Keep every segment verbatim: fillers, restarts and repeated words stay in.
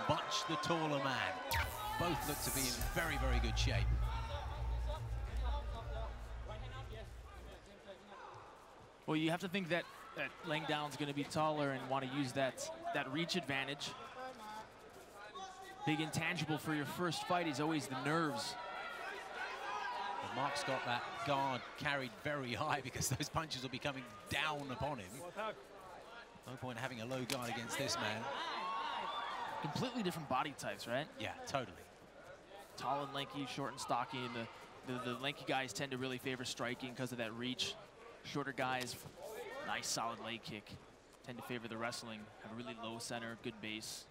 much the taller man. Both look to be in very, very good shape. Well, you have to think that, that Langdown's going to be taller and want to use that, that reach advantage. Big intangible for your first fight is always the nerves. But Mark's got that guard carried very high because those punches will be coming down upon him. No point having a low guard against this man. Completely different body types, right? Yeah, totally. Tall and lanky, short and stocky. And the, the, the lanky guys tend to really favor striking because of that reach. Shorter guys, nice solid leg kick, tend to favor the wrestling, have a really low center, good base.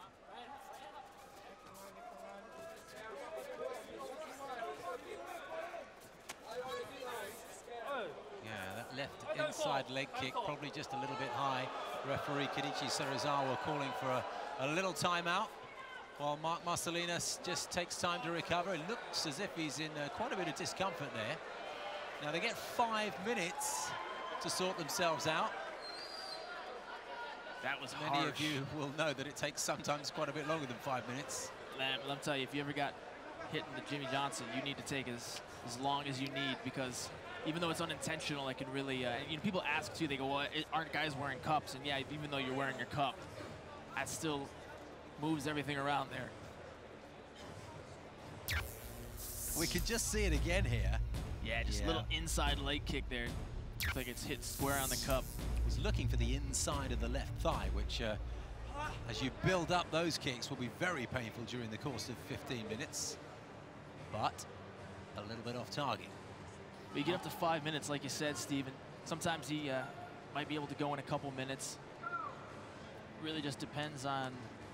Yeah, that left inside leg kick, probably just a little bit high. Referee Kenichi Serizawa calling for a, a little timeout, while Mark Marcelinas just takes time to recover. It looks as if he's in uh, quite a bit of discomfort there. Now they get five minutes to sort themselves out. That was Many harsh. of you will know that it takes sometimes quite a bit longer than five minutes. Man, let me tell you, if you ever got hit in the Jimmy Johnson, you need to take as, as long as you need, because even though it's unintentional, it can really, uh, you know, people ask too, they go, well, it, aren't guys wearing cups? And yeah, even though you're wearing your cup, that still moves everything around there. We can just see it again here. Yeah, just a yeah. little inside leg kick there. Looks like it's hit square on the cup. He's looking for the inside of the left thigh, which, uh, as you build up those kicks, will be very painful during the course of fifteen minutes. But a little bit off target. But you get up to five minutes, like you said, Steven. Sometimes he uh, might be able to go in a couple minutes. Really just depends on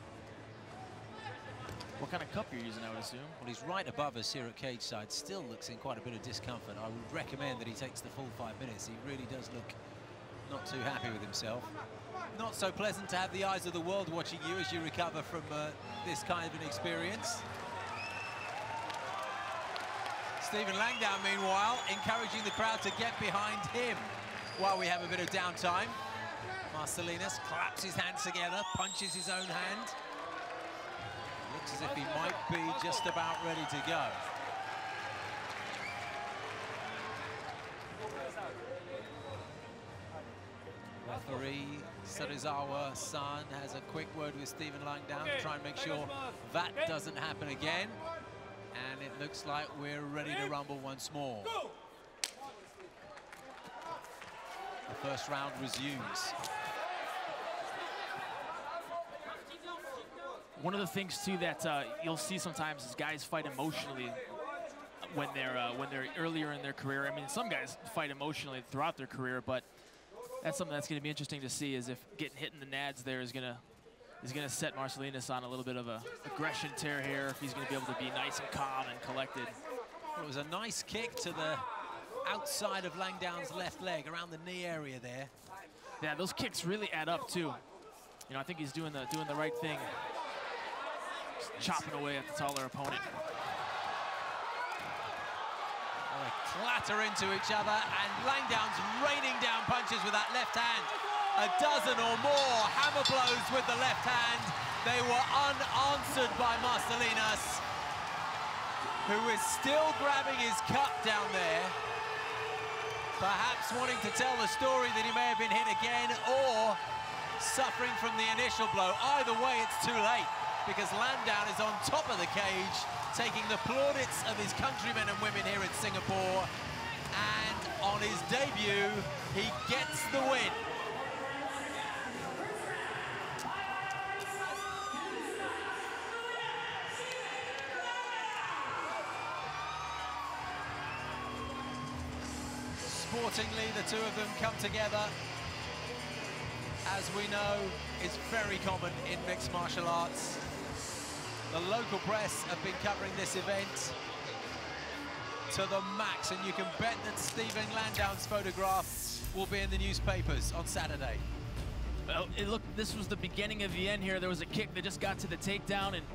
what kind of cup you're using, I would assume. Well, he's right above us here at cage side. Still looks in quite a bit of discomfort. I would recommend that he takes the full five minutes. He really does look not too happy with himself. Not so pleasant to have the eyes of the world watching you as you recover from uh, this kind of an experience. Stephen Langdown, meanwhile, encouraging the crowd to get behind him while we have a bit of downtime. Marcelinas claps his hands together, punches his own hand. Looks as if he might be just about ready to go. Referee Serizawa-san has a quick word with Stephen Langdown to try and make sure that doesn't happen again. And it looks like we're ready to rumble once more. The first round resumes. One of the things too that uh, you'll see sometimes is guys fight emotionally when they're uh, when they're earlier in their career. I mean, some guys fight emotionally throughout their career, but that's something that's going to be interesting to see. Is if getting hit in the nads there is going to is going to set Marcelinas on a little bit of a aggression tear here. If he's going to be able to be nice and calm and collected. Well, it was a nice kick to the outside of Langdown's left leg, around the knee area there. Yeah, those kicks really add up too. You know, I think he's doing the doing the right thing. Chopping away at the taller opponent. Well, they clatter into each other, and Langdown's raining down punches with that left hand. A dozen or more hammer blows with the left hand. They were unanswered by Marcelinas, who is still grabbing his cup down there, perhaps wanting to tell the story that he may have been hit again or suffering from the initial blow. Either way, it's too late, because Langdown is on top of the cage, taking the plaudits of his countrymen and women here in Singapore. And on his debut, he gets the win. Sportingly, the two of them come together. As we know, it's very common in mixed martial arts. The local press have been covering this event to the max, and you can bet that Stephen Langdown's photograph will be in the newspapers on Saturday. Well, it looked, this was the beginning of the end here. There was a kick that just got to the takedown, and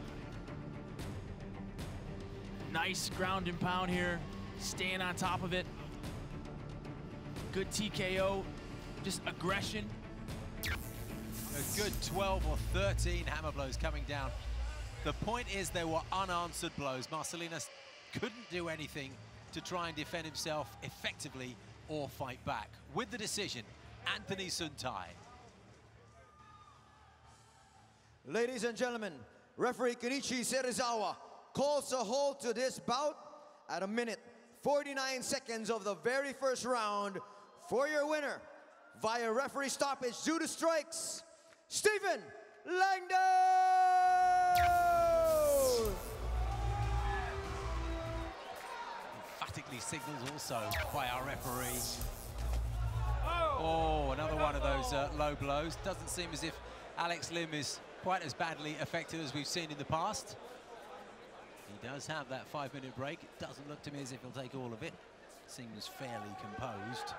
nice ground and pound here, staying on top of it. Good T K O, just aggression. A good twelve or thirteen hammer blows coming down The point is they were unanswered blows. Marcelinas couldn't do anything to try and defend himself effectively or fight back. With the decision, Anthony Suntai. Ladies and gentlemen, referee Kenichi Serizawa calls a halt to this bout at a minute forty-nine seconds of the very first round for your winner via referee stoppage due to strikes, Stephen Langdon! Emphatically signals also by our referee. Oh, another one of those uh, low blows. Doesn't seem as if Alex Lim is quite as badly affected as we've seen in the past. He does have that five-minute break. It doesn't look to me as if he'll take all of it. Seems fairly composed.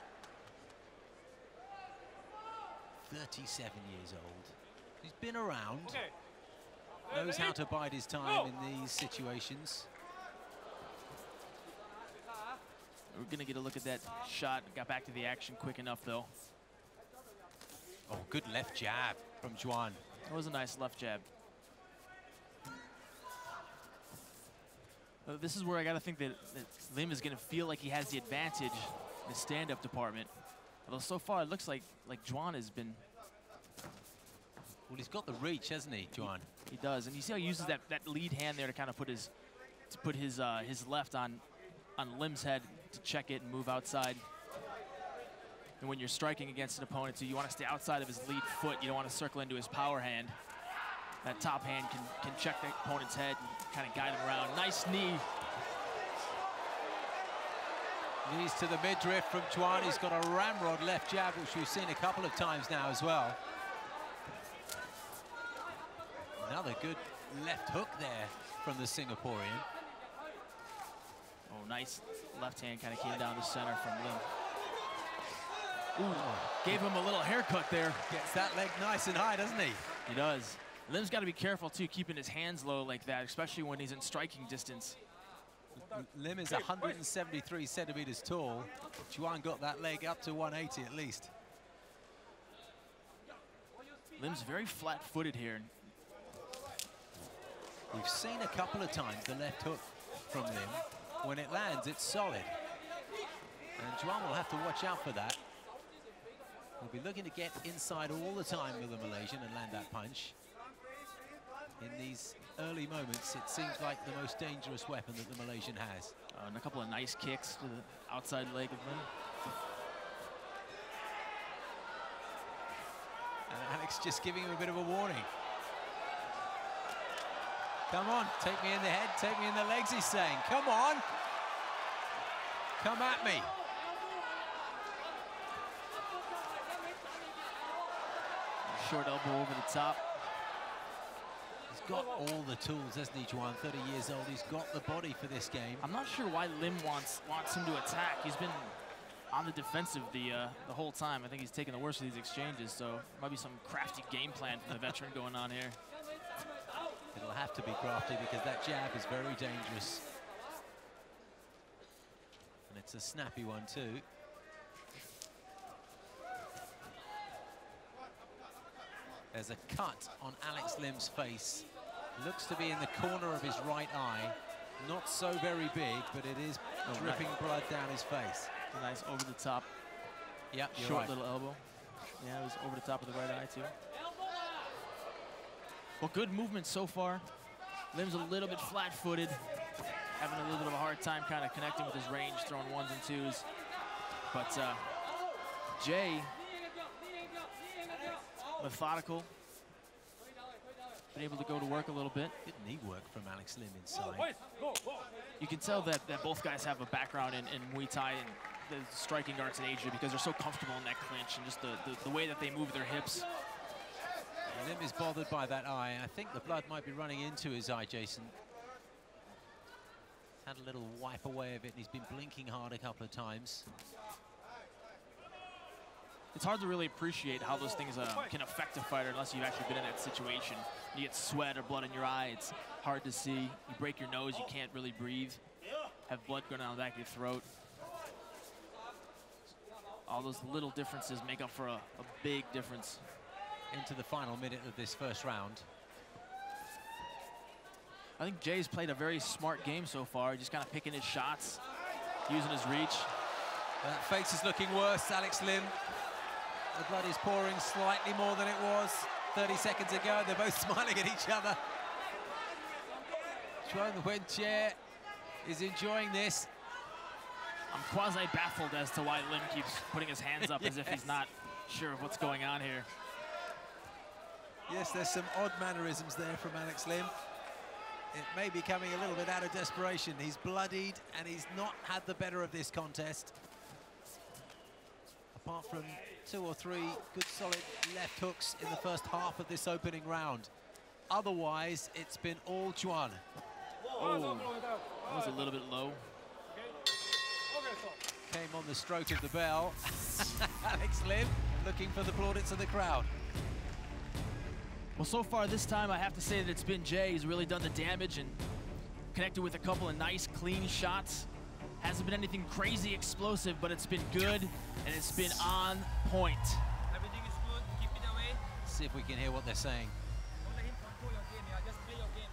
thirty-seven years old. He's been around. Okay. Knows how to bide his time in these situations. We're going to get a look at that shot. Got back to the action quick enough, though. Oh, good left jab from Juan. That was a nice left jab. Uh, this is where I got to think that, that Lim is going to feel like he has the advantage in the stand-up department. Although so far it looks like like Juan has been. Well, he's got the reach, hasn't he, Juan? He, he does, and you see how he uses that that lead hand there to kind of put his to put his uh, his left on on Lim's head to check it and move outside. And when you're striking against an opponent, too, you want to stay outside of his lead foot. You don't want to circle into his power hand. That top hand can can check the opponent's head and kind of guide him around. Nice knee. Knees to the midriff from Juan. He's got a ramrod left jab, which we've seen a couple of times now as well. Another good left hook there from the Singaporean. Oh, nice left hand kind of came down the center from Lim. Ooh, gave him a little haircut there. Gets that leg nice and high, doesn't he? He does. Lim's got to be careful, too, keeping his hands low like that, especially when he's in striking distance. Lim is one hundred seventy-three centimeters tall. Juan got that leg up to one eighty at least. Lim's very flat-footed here. We've seen a couple of times the left hook from Lim. When it lands, it's solid. And Juan will have to watch out for that. He'll be looking to get inside all the time with the Malaysian and land that punch. In these early moments, it seems like the most dangerous weapon that the Malaysian has. Uh, and a couple of nice kicks to the outside leg of Lim. And Alex just giving him a bit of a warning. Come on, take me in the head, take me in the legs, he's saying. Come on. Come at me. Short elbow over the top. He's got all the tools, hasn't he, Juan? thirty years old, he's got the body for this game. I'm not sure why Lim wants wants him to attack. He's been on the defensive the uh, the whole time. I think he's taking the worst of these exchanges, so there might be some crafty game plan from the veteran going on here. It'll have to be crafty because that jab is very dangerous. And it's a snappy one too. There's a cut on Alex Lim's face. Looks to be in the corner of his right eye. Not so very big, but it is oh, dripping nice. blood down his face. A nice over the top. Yep, you're short right. little elbow. Yeah, it was over the top of the right eye too. Well, good movement so far. Lim's a little bit flat-footed, having a little bit of a hard time kind of connecting with his range, throwing ones and twos. But uh, Jay, methodical, been able to go to work a little bit. Good knee work from Alex Lim inside. You can tell that, that both guys have a background in, in Muay Thai and the striking arts in Asia because they're so comfortable in that clinch and just the, the, the way that they move their hips. Lim is bothered by that eye. I think the blood might be running into his eye, Jason. He's had a little wipe away of it, and he's been blinking hard a couple of times. It's hard to really appreciate how those things uh, can affect a fighter unless you've actually been in that situation. You get sweat or blood in your eye, it's hard to see. You break your nose, you can't really breathe. Have blood going down the back of your throat. All those little differences make up for a, a big difference. Into the final minute of this first round. I think Jay's played a very smart game so far, just kind of picking his shots, using his reach. That face is looking worse, Alex Lim. The blood is pouring slightly more than it was thirty seconds ago. They're both smiling at each other. Chuan Wen-Che is enjoying this. I'm quasi-baffled as to why Lim keeps putting his hands up yes. as if he's not sure of what's going on here. Yes, there's some odd mannerisms there from Alex Lim. It may be coming a little bit out of desperation. He's bloodied and he's not had the better of this contest. Apart from two or three good solid left hooks in the first half of this opening round. Otherwise, it's been all Chuan. Oh, that was a little bit low. Came on the stroke of the bell. Alex Lim looking for the plaudits of the crowd. Well, so far this time, I have to say that it's been Jay who's really done the damage and connected with a couple of nice, clean shots. Hasn't been anything crazy explosive, but it's been good, and it's been on point. Everything is good, keep it away. See if we can hear what they're saying. Don't let him control your game, yeah. Just play your game.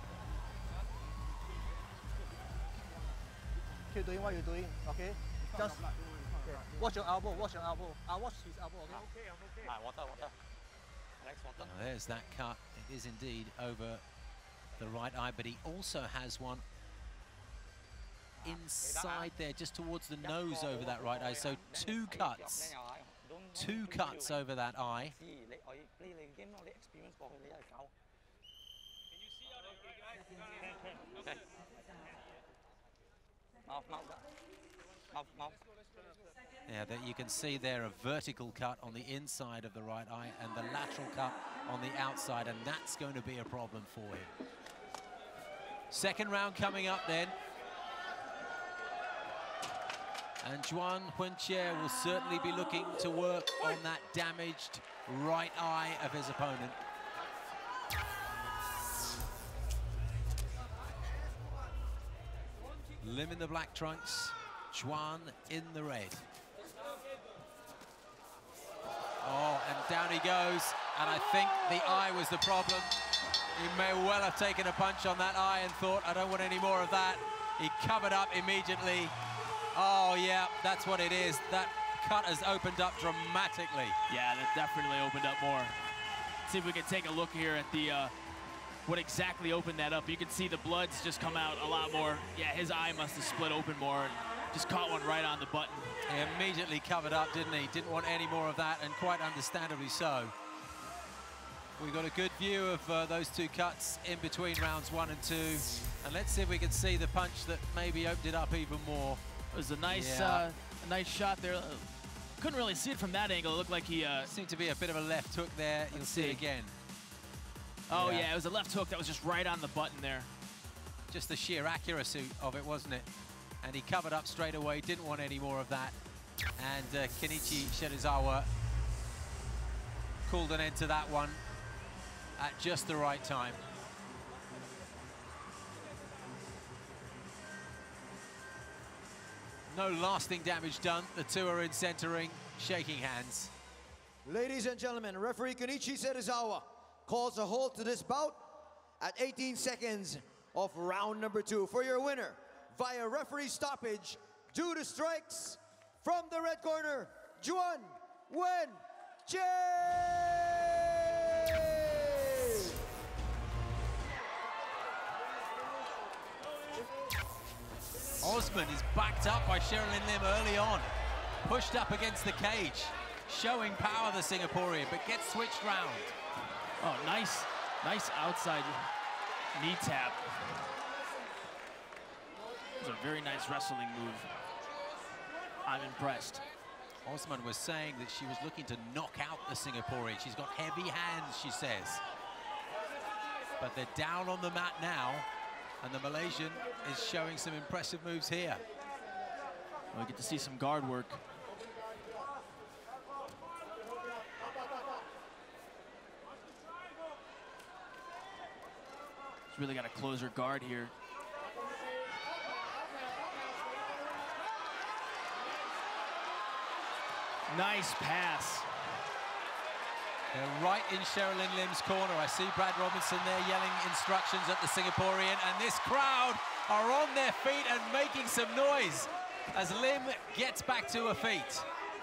Keep doing what you're doing, okay? Just okay. Watch your elbow, watch your elbow. I'll watch his elbow, okay? I'm okay, I'm okay. Ah, water, water. Alex, water. Now, there's that cut. It is indeed over the right eye, but he also has one inside there, just towards the nose over that right eye. So two cuts, two cuts over that eye. Can you see how the guys? Mouth, mouth, mouth, mouth. Yeah, that you can see there a vertical cut on the inside of the right eye and the lateral cut on the outside, and that's going to be a problem for him. Second round coming up then. And Chuan Wen-Che will certainly be looking to work on that damaged right eye of his opponent. Lim in the black trunks, Chuan in the red. Oh, and down he goes, and I think the eye was the problem. He may well have taken a punch on that eye and thought, I don't want any more of that. He covered up immediately. Oh, yeah, that's what it is. That cut has opened up dramatically. Yeah, that definitely opened up more. Let's see if we can take a look here at the uh, what exactly opened that up. You can see the blood's just come out a lot more. Yeah, his eye must have split open more and just caught one right on the button. He immediately covered up, didn't he? Didn't want any more of that, and quite understandably so. We've got a good view of uh, those two cuts in between rounds one and two. And let's see if we can see the punch that maybe opened it up even more. It was a nice, yeah. uh, a nice shot there. Uh, couldn't really see it from that angle. It looked like he... Uh, seemed to be a bit of a left hook there. You'll see. see it again. Oh, yeah. yeah, it was a left hook that was just right on the button there. Just the sheer accuracy of it, wasn't it? And he covered up straight away, didn't want any more of that. And uh, Kenichi Serizawa called an end to that one at just the right time. No lasting damage done. The two are in centering, shaking hands. Ladies and gentlemen, referee Kenichi Serizawa calls a halt to this bout at eighteen seconds of round number two. For your winner, via referee stoppage, due to strikes, from the red corner, Chuan Wen-Che! Osman is backed up by Sherilyn Lim early on, pushed up against the cage, showing power, the Singaporean, but gets switched round. Oh, nice, nice outside knee tap. It was a very nice wrestling move. I'm impressed. Osman was saying that she was looking to knock out the Singaporean. She's got heavy hands, she says. But they're down on the mat now, and the Malaysian is showing some impressive moves here. Well, we get to see some guard work. She's really got to close her guard here. Nice pass. They're right in Sherilyn Lim's corner. I see Brad Robinson there yelling instructions at the Singaporean, and this crowd are on their feet and making some noise as Lim gets back to her feet.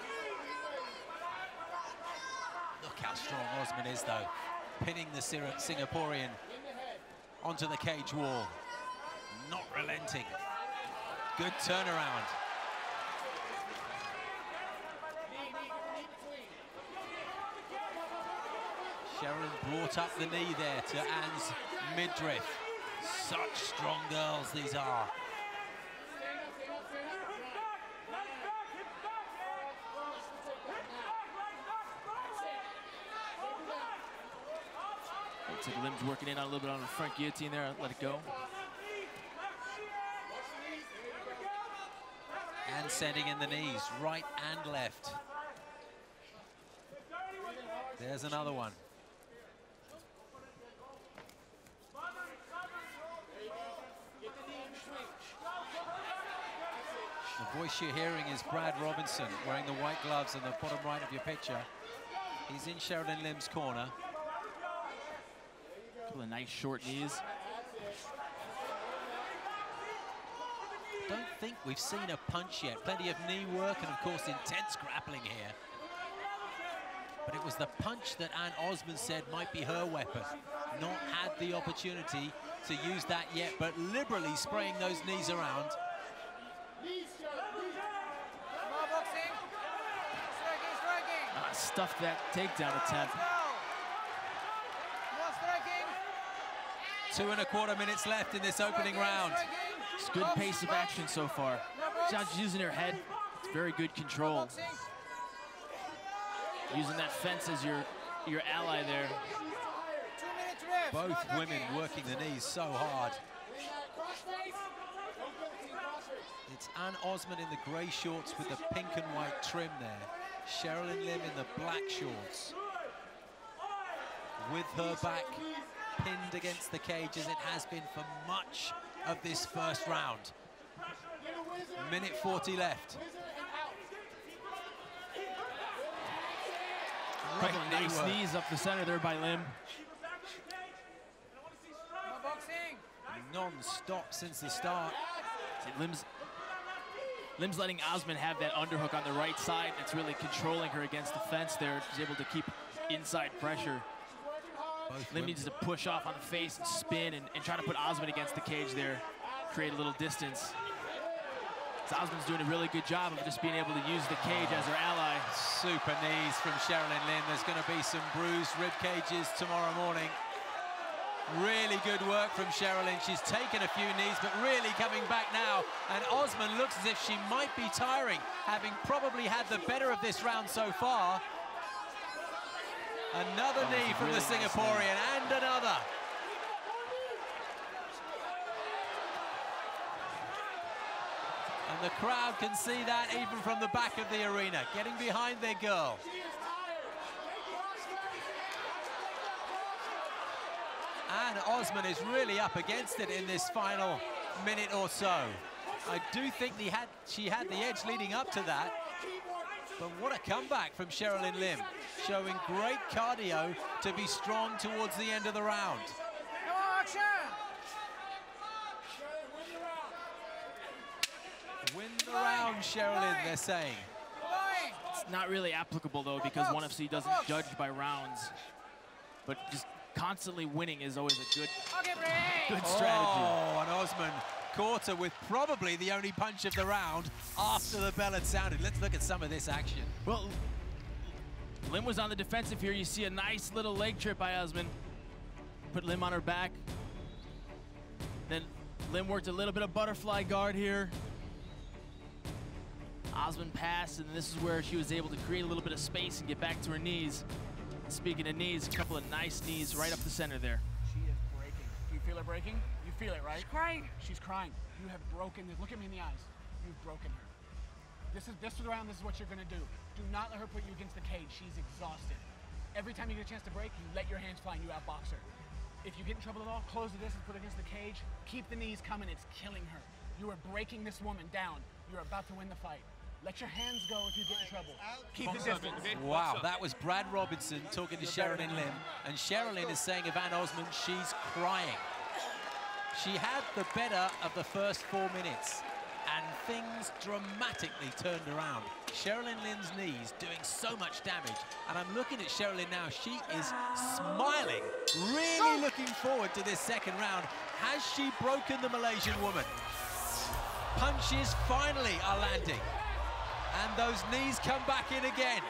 Look how strong Osman is, though, pinning the Singaporean onto the cage wall. Not relenting. Good turnaround. Sherilyn brought up the knee there to Anne's midriff. Such strong girls these are. Looks like Lim's working in on a little bit on the front guillotine there. Let it go. And sending in the knees, right and left. There's another one. The voice you're hearing is Brad Robinson, wearing the white gloves on the bottom right of your picture. He's in Sherilyn Lim's corner. A couple of nice short knees. Don't think we've seen a punch yet. Plenty of knee work and, of course, intense grappling here. But it was the punch that Anne Osman said might be her weapon. Not had the opportunity to use that yet, but liberally spraying those knees around. Uh, stuffed that takedown attempt. Two and a quarter minutes left in this opening round. It's good pace of action so far. She's using her head. It's very good control. Using that fence as your, your ally there. Both women working the knees so hard. It's Anne Osman in the grey shorts with the pink and white trim there. Sherilyn Lim in the black shorts. With her back pinned against the cage as it has been for much of this first round. minute forty left. A couple of nice knees up the center there by Lim. Non-stop since the start. See, Lim's, Lim's letting Osman have that underhook on the right side. It's really controlling her against the fence there. She's able to keep inside pressure. Both Lim needs to push off on the face and spin and, and try to put Osman against the cage there. Create a little distance. So Osman's doing a really good job of just being able to use the cage as her ally. Super knees from Sherilyn Lim. There's going to be some bruised rib cages tomorrow morning. Really good work from Sherilyn. She's taken a few knees, but really coming back now. And Osman looks as if she might be tiring, having probably had the better of this round so far. Another oh, knee from really the Singaporean, nice and another. And the crowd can see that even from the back of the arena, getting behind their girl. And Osman is really up against it in this final minute or so. I do think they had, she had the edge leading up to that. But what a comeback from Sherilyn Lim, showing great cardio to be strong towards the end of the round. Win the round, Sherilyn, they're saying. It's not really applicable, though, because ONE F C doesn't judge by rounds. But just constantly winning is always a good, good strategy. Oh, and Osman caught her with probably the only punch of the round after the bell had sounded. Let's look at some of this action. Well, Lim was on the defensive here. You see a nice little leg trip by Osman. Put Lim on her back. Then Lim worked a little bit of butterfly guard here. Osman passed, and this is where she was able to create a little bit of space and get back to her knees. Speaking of knees, a couple of nice knees right up the center there. She is breaking. Do you feel her breaking? You feel it, right? She's crying. She's crying. You have broken this. Look at me in the eyes. You've broken her. This is this is around. This is what you're gonna do. Do not let her put you against the cage. She's exhausted. Every time you get a chance to break, you let your hands fly and you outbox her. If you get in trouble at all, close the distance, put her against the cage. Keep the knees coming. It's killing her. You are breaking this woman down. You're about to win the fight. Let your hands go if you get in trouble. Keep the distance. Wow, that was Brad Robinson talking to Sherilyn Lim, and Sherilyn is saying of Ann Osman, she's crying. She had the better of the first four minutes, and things dramatically turned around. Sherilyn Lim's knees doing so much damage, and I'm looking at Sherilyn now. She is smiling, really looking forward to this second round. Has she broken the Malaysian woman? Punches finally are landing. And those knees come back in again.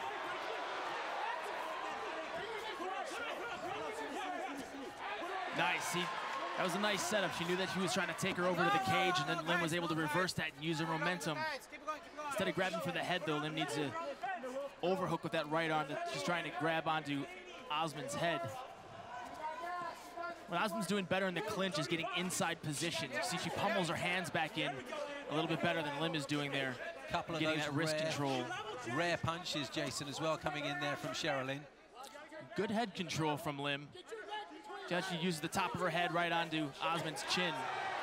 Nice. He, that was a nice setup. She knew that she was trying to take her over to the cage, and then Lim was able to reverse that and use her momentum. Instead of grabbing for the head, though, Lim needs to overhook with that right arm. She's trying to grab onto Osman's head. What Osman's doing better in the clinch is getting inside position. You see, she pummels her hands back in a little bit better than Lim is doing there. Couple of getting those that wrist rare, control. Rare punches, Jason, as well, coming in there from Sherilyn. Good head control from Lim. She actually uses the top of her head right onto Osman's chin.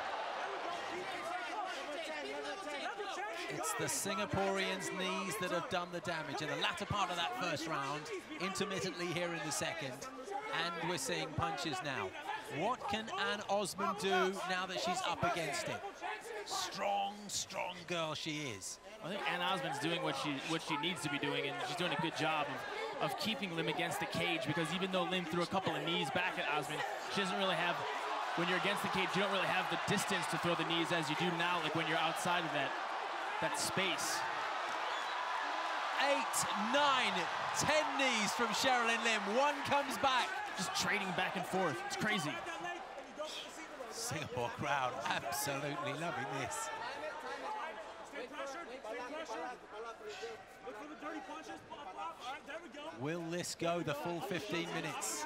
It's the Singaporeans' knees that have done the damage in the latter part of that first round, intermittently here in the second, and we're seeing punches now. What can Ann Osman do now that she's up against it? Strong, strong girl she is. I think Ann Osman's doing what she what she needs to be doing, and she's doing a good job of, of keeping Lim against the cage, because even though Lim threw a couple of knees back at Osman, she doesn't really have, when you're against the cage, you don't really have the distance to throw the knees as you do now, like when you're outside of that, that space. Eight, nine, ten knees from Sherilyn Lim. One comes back. Just trading back and forth. It's crazy. Singapore crowd absolutely loving this. Will this go the full fifteen minutes?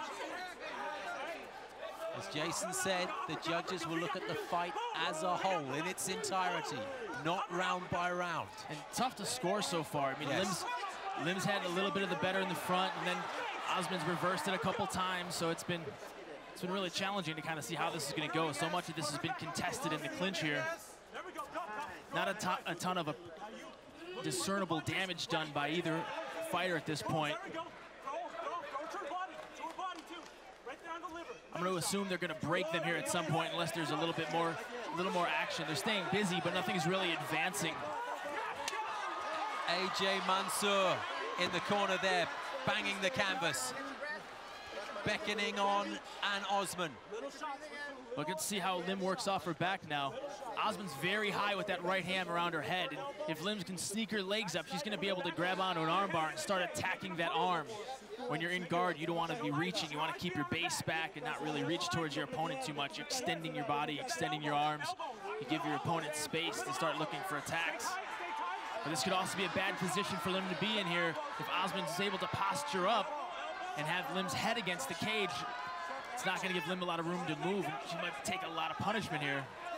As Jason said, the judges will look at the fight as a whole in its entirety, not round by round. And tough to score so far. I mean, Yes. Lim's, Lim's had a little bit of the better in the front, and then Osman's reversed it a couple times, so it's been it's been really challenging to kind of see how this is going to go. So much of this has been contested in the clinch here. Not a, ton, a ton of a discernible damage done by either fighter at this point. I'm going to assume they're going to break them here at some point, unless there's a little bit more, a little more action. They're staying busy, but nothing's really advancing. A J Mansour in the corner there, banging the canvas, beckoning on Ann Osman. Look, let's see how Lim works off her back now. Osman's very high with that right hand around her head, and if Lim can sneak her legs up, she's going to be able to grab onto an armbar and start attacking that arm. When you're in guard, you don't want to be reaching. You want to keep your base back and not really reach towards your opponent too much. You're extending your body, extending your arms. You give your opponent space to start looking for attacks. But this could also be a bad position for Lim to be in here if Osman is able to posture up and have Lim's head against the cage. It's not going to give Lim a lot of room to move. She might take a lot of punishment here.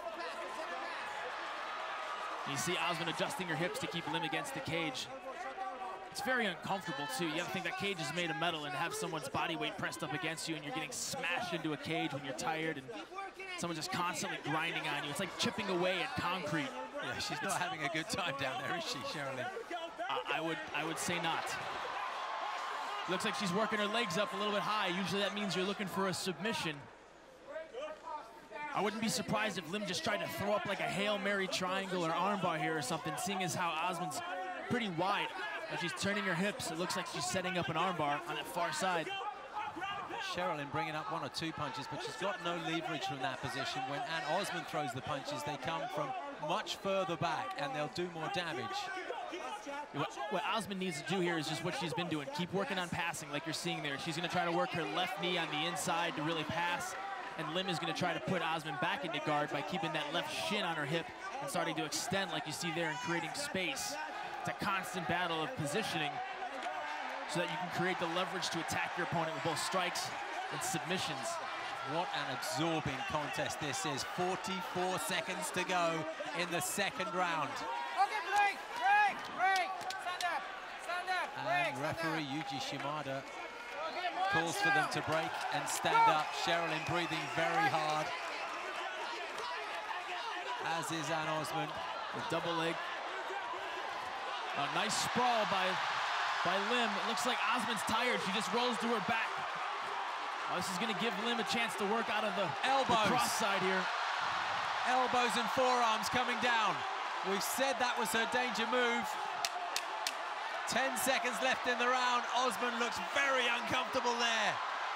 You see Osman adjusting her hips to keep Lim against the cage. It's very uncomfortable, too. You have to think that cage is made of metal, and have someone's body weight pressed up against you, and you're getting smashed into a cage when you're tired, and someone just constantly grinding on you. It's like chipping away at concrete. Yeah, she's not having a good time down there, is she, Sherilyn? Uh, I would, I would say not. Looks like she's working her legs up a little bit high. Usually that means you're looking for a submission. I wouldn't be surprised if Lim just tried to throw up like a Hail Mary triangle or armbar here or something, seeing as how Osman's pretty wide. As she's turning her hips, it looks like she's setting up an armbar on that far side. Sherilyn bringing up one or two punches, but she's got no leverage from that position. When Ann Osman throws the punches, they come from much further back, and they'll do more damage. What, what Osman needs to do here is just what she's been doing. Keep working on passing like you're seeing there. She's going to try to work her left knee on the inside to really pass, and Lim is going to try to put Osman back into guard by keeping that left shin on her hip and starting to extend like you see there and creating space. It's a constant battle of positioning so that you can create the leverage to attack your opponent with both strikes and submissions. What an absorbing contest this is. forty-four seconds to go in the second round. Okay, break, break, break. Stand up, stand up, break. And referee Yuji Shimada calls for them to break and stand up. Sherilyn breathing very hard, as is Ann Osman. The double leg. A nice sprawl by, by Lim. It looks like Osman's tired. She just rolls to her back. Oh, this is going to give Lim a chance to work out of the, elbows. the cross side here. Elbows and forearms coming down. We've said that was her danger move. Ten seconds left in the round. Osman looks very uncomfortable there.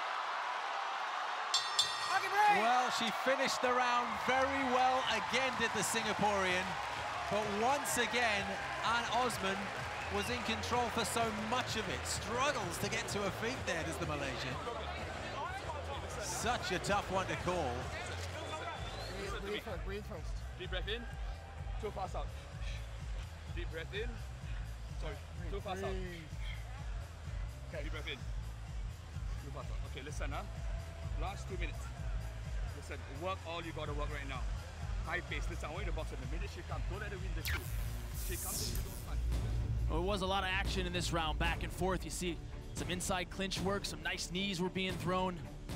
Well, she finished the round very well again, did the Singaporean. But once again, Anne Osman was in control for so much of it. Struggles to get to her feet there, does the Malaysian. Such a tough one to call. Breathe first, breathe first. Deep breath in, too fast out. Deep breath in, sorry, too fast out. Okay. Deep breath in, too fast out. Okay, listen, huh? Last two minutes. Listen, work all you gotta work right now. High pace, listen, I want you to box her. The minute she comes, don't let her win the shoot. She comes in, you don't punch. Well, it was a lot of action in this round, back and forth. You see some inside clinch work, some nice knees were being thrown.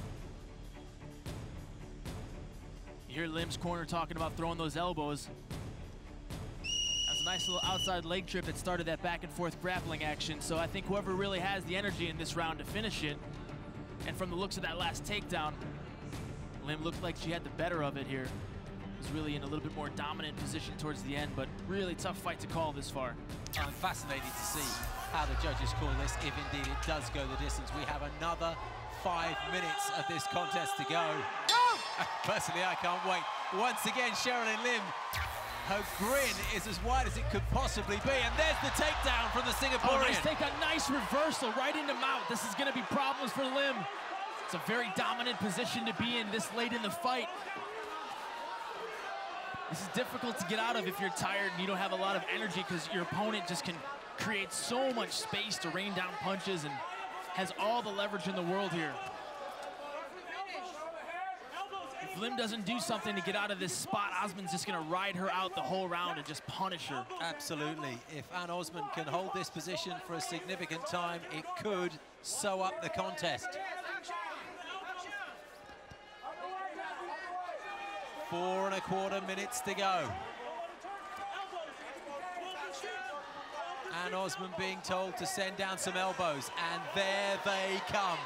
You hear Lim's corner talking about throwing those elbows. That's a nice little outside leg trip that started that back and forth grappling action. So I think whoever really has the energy in this round to finish it, and from the looks of that last takedown, Lim looked like she had the better of it here. Was really in a little bit more dominant position towards the end, but really tough fight to call this far. I'm fascinated to see how the judges call this, if indeed it does go the distance. We have another five minutes of this contest to go. Personally, I can't wait. Once again, Sherilyn Lim, her grin is as wide as it could possibly be, and there's the takedown from the Singaporean. Oh, nice take, a nice reversal right into mount. This is gonna be problems for Lim. It's a very dominant position to be in this late in the fight. This is difficult to get out of if you're tired and you don't have a lot of energy, because your opponent just can create so much space to rain down punches and has all the leverage in the world here. If Lim doesn't do something to get out of this spot, Osman's just gonna ride her out the whole round and just punish her. Absolutely. If Anne Osman can hold this position for a significant time, it could sew up the contest. Four and a quarter minutes to go. Anne Osman being told to send down some elbows, and there they come.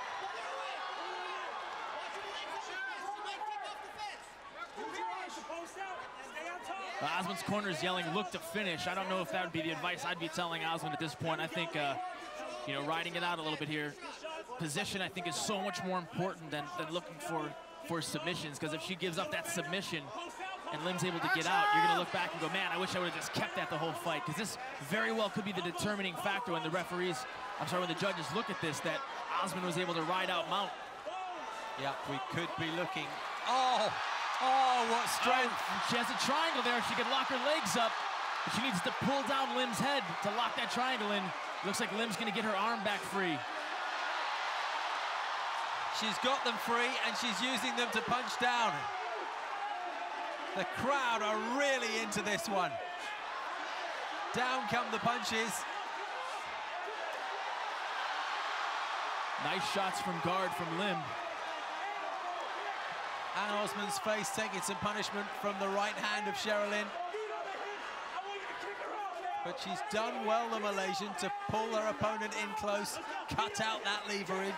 Well, Osman's corner is yelling, look to finish. I don't know if that would be the advice I'd be telling Osman at this point. I think, uh, you know, riding it out a little bit here. Position, I think, is so much more important than, than looking for, for submissions, because if she gives up that submission and Lim's able to get out, you're going to look back and go, man, I wish I would have just kept that the whole fight, because this very well could be the determining factor when the referees, I'm sorry, when the judges look at this, that Osman was able to ride out mount. Yeah, we could be looking. Oh! Oh, what strength. Oh, she has a triangle there. She can lock her legs up. But she needs to pull down Lim's head to lock that triangle in. Looks like Lim's going to get her arm back free. She's got them free, and she's using them to punch down. The crowd are really into this one. Down come the punches. Nice shots from guard from Lim. Anne Osman's face taking some punishment from the right hand of Sherilyn. But she's done well, the Malaysian, to pull her opponent in close, cut out that leverage.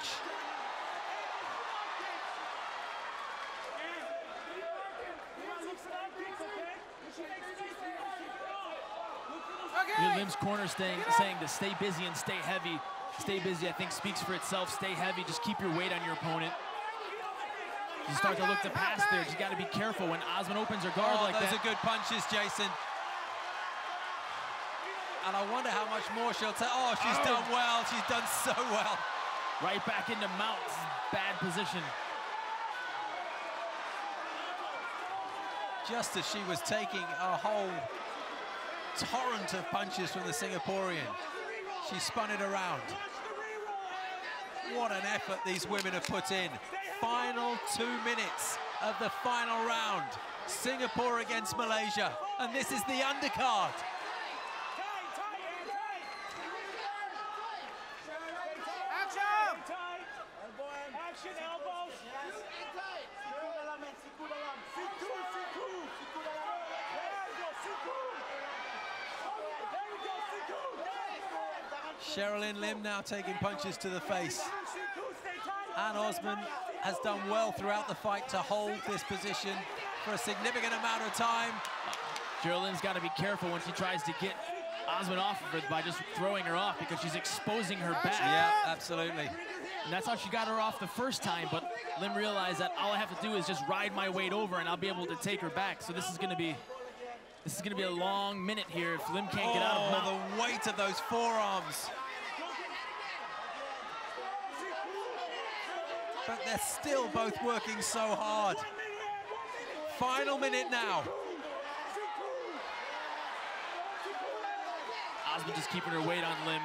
Okay. Lim's corner staying, saying to stay busy and stay heavy. Stay busy, I think, speaks for itself. Stay heavy, just keep your weight on your opponent. You start to look to pass there. You got to be careful when Osman opens her guard oh, like those that. Those are good punches, Jason. And I wonder how much more she'll take. Oh, she's oh. done well. She's done so well. Right back into Mount's bad position. Just as she was taking a whole torrent of punches from the Singaporean, she spun it around. What an effort these women have put in. Final two minutes of the final round. Singapore against Malaysia. And this is the undercard. Action! Action, elbows. There we go, Sherilyn Lim now taking punches to the face. Ann Osman has done well throughout the fight to hold this position for a significant amount of time. Sherilyn's got to be careful when she tries to get Osman off of her by just throwing her off, because she's exposing her back. Yeah, absolutely. And that's how she got her off the first time, but Lim realized that all I have to do is just ride my weight over and I'll be able to take her back. So this is gonna be this is gonna be a long minute here if Lim can't oh, get out of mount. The weight of those forearms. But they're still both working so hard. Final minute now. Osman just keeping her weight on Lim.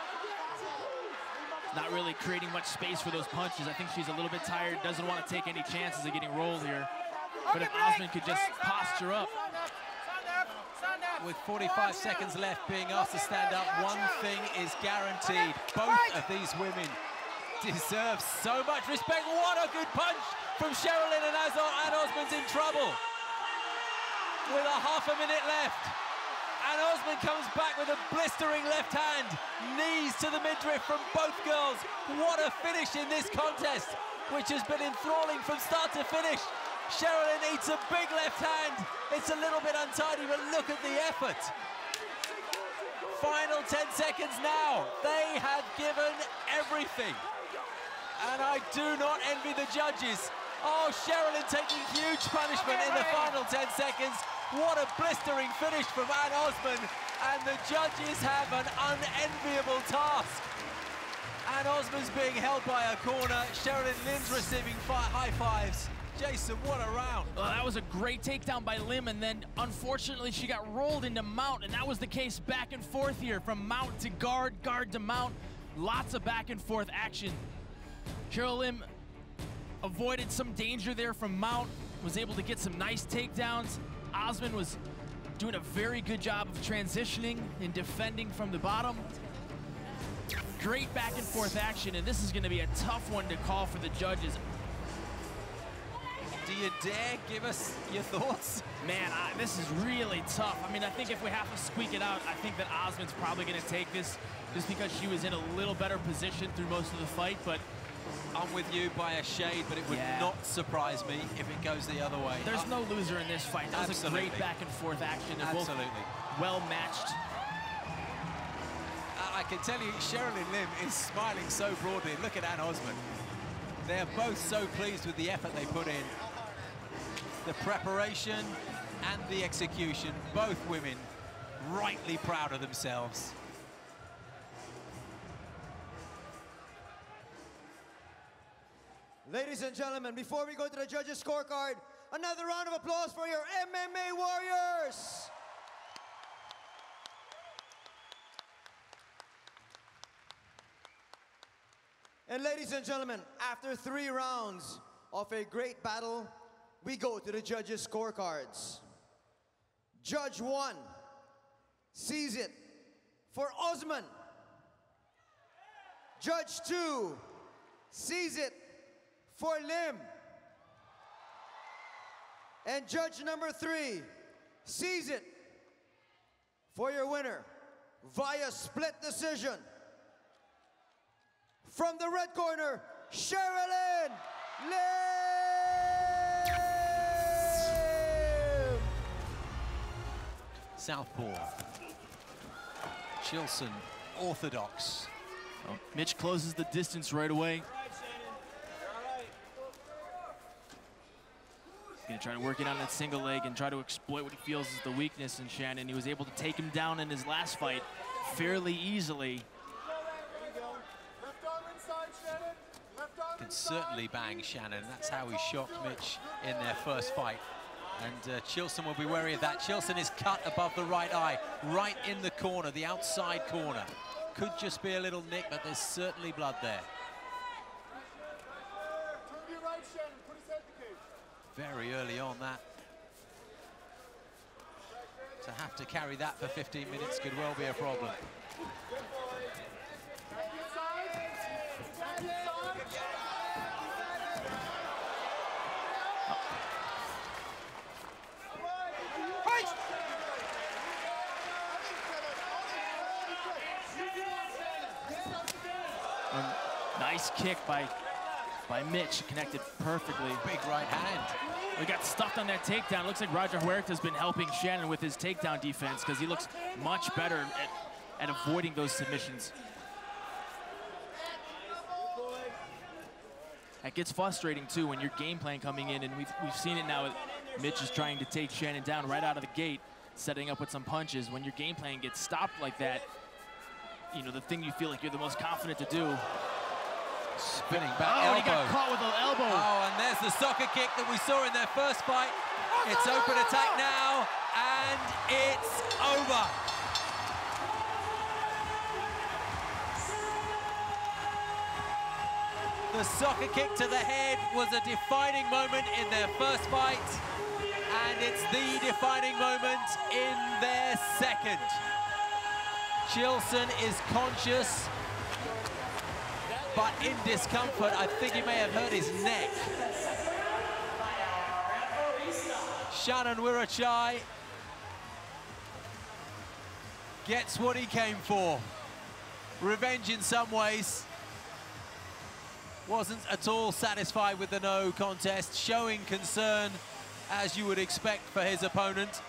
Not really creating much space for those punches. I think she's a little bit tired, doesn't want to take any chances of getting rolled here. But if Osman could just posture up. With forty-five seconds left, being asked to stand up, one thing is guaranteed. Both of these women deserve so much respect. What a good punch from Sherilyn, and Ann Osman's in trouble. With a half a minute left. And Osman comes back with a blistering left hand. Knees to the midriff from both girls. What a finish in this contest, which has been enthralling from start to finish. Sherilyn eats a big left hand. It's a little bit untidy, but look at the effort. Final ten seconds now. They have given everything. And I do not envy the judges. Oh, Sherilyn taking huge punishment in the final ten seconds. What a blistering finish from Ann Osman, and the judges have an unenviable task. Ann Osman's being held by a corner. Sherilyn Lim's receiving high fives. Jason, what a round. Well, that was a great takedown by Lim, and then unfortunately she got rolled into mount, and that was the case back and forth here, from mount to guard, guard to mount. Lots of back and forth action. Sherilyn Lim avoided some danger there from mount, was able to get some nice takedowns. Osman was doing a very good job of transitioning and defending from the bottom. Great back and forth action, and this is going to be a tough one to call for the judges. Do you dare give us your thoughts? Man, I, this is really tough. I mean, I think if we have to squeak it out, I think that Osman's probably going to take this just because she was in a little better position through most of the fight, but I'm with you by a shade, but it would yeah. not surprise me if it goes the other way. There's uh, no loser in this fight. That was absolutely. a great back and forth action. They're absolutely. both well matched. I can tell you, Sherilyn Lim is smiling so broadly. Look at Ann Osman. They're both so pleased with the effort they put in. The preparation and the execution. Both women rightly proud of themselves. Ladies and gentlemen, before we go to the judges' scorecard, another round of applause for your M M A warriors! And ladies and gentlemen, after three rounds of a great battle, we go to the judges' scorecards. Judge one sees it for Osman. Judge two sees it for Lim. And judge number three sees it for your winner via split decision. From the red corner, Sherilyn Lim! Southpaw. Chilson, orthodox. Oh, Mitch closes the distance right away. Gonna try to work it on that single leg and try to exploit what he feels is the weakness in Shannon. He was able to take him down in his last fight fairly easily. Can certainly bang Shannon. That's how he shocked Mitch in their first fight. And uh, Chilson will be wary of that. Chilson is cut above the right eye, right in the corner, the outside corner. Could just be a little nick, but there's certainly blood there. Very early on that. To have to carry that for fifteen minutes could well be a problem. Nice kick by, by Mitch, connected perfectly. Big right hand. We got stuffed on that takedown. Looks like Roger Huerta has been helping Shannon with his takedown defense because he looks much better at, at avoiding those submissions. That gets frustrating too when your game plan coming in, and we've, we've seen it now. Mitch is trying to take Shannon down right out of the gate, setting up with some punches. When your game plan gets stopped like that, you know, the thing you feel like you're the most confident to do. Spinning back oh, elbow. And he got caught with an elbow. Oh, and there's the soccer kick that we saw in their first fight. It's open attack now, and it's over. The soccer kick to the head was a defining moment in their first fight, and it's the defining moment in their second. Chilson is conscious, but in discomfort. I think he may have hurt his neck. Shannon Wiratchai gets what he came for. Revenge in some ways. Wasn't at all satisfied with the no contest, showing concern as you would expect for his opponent.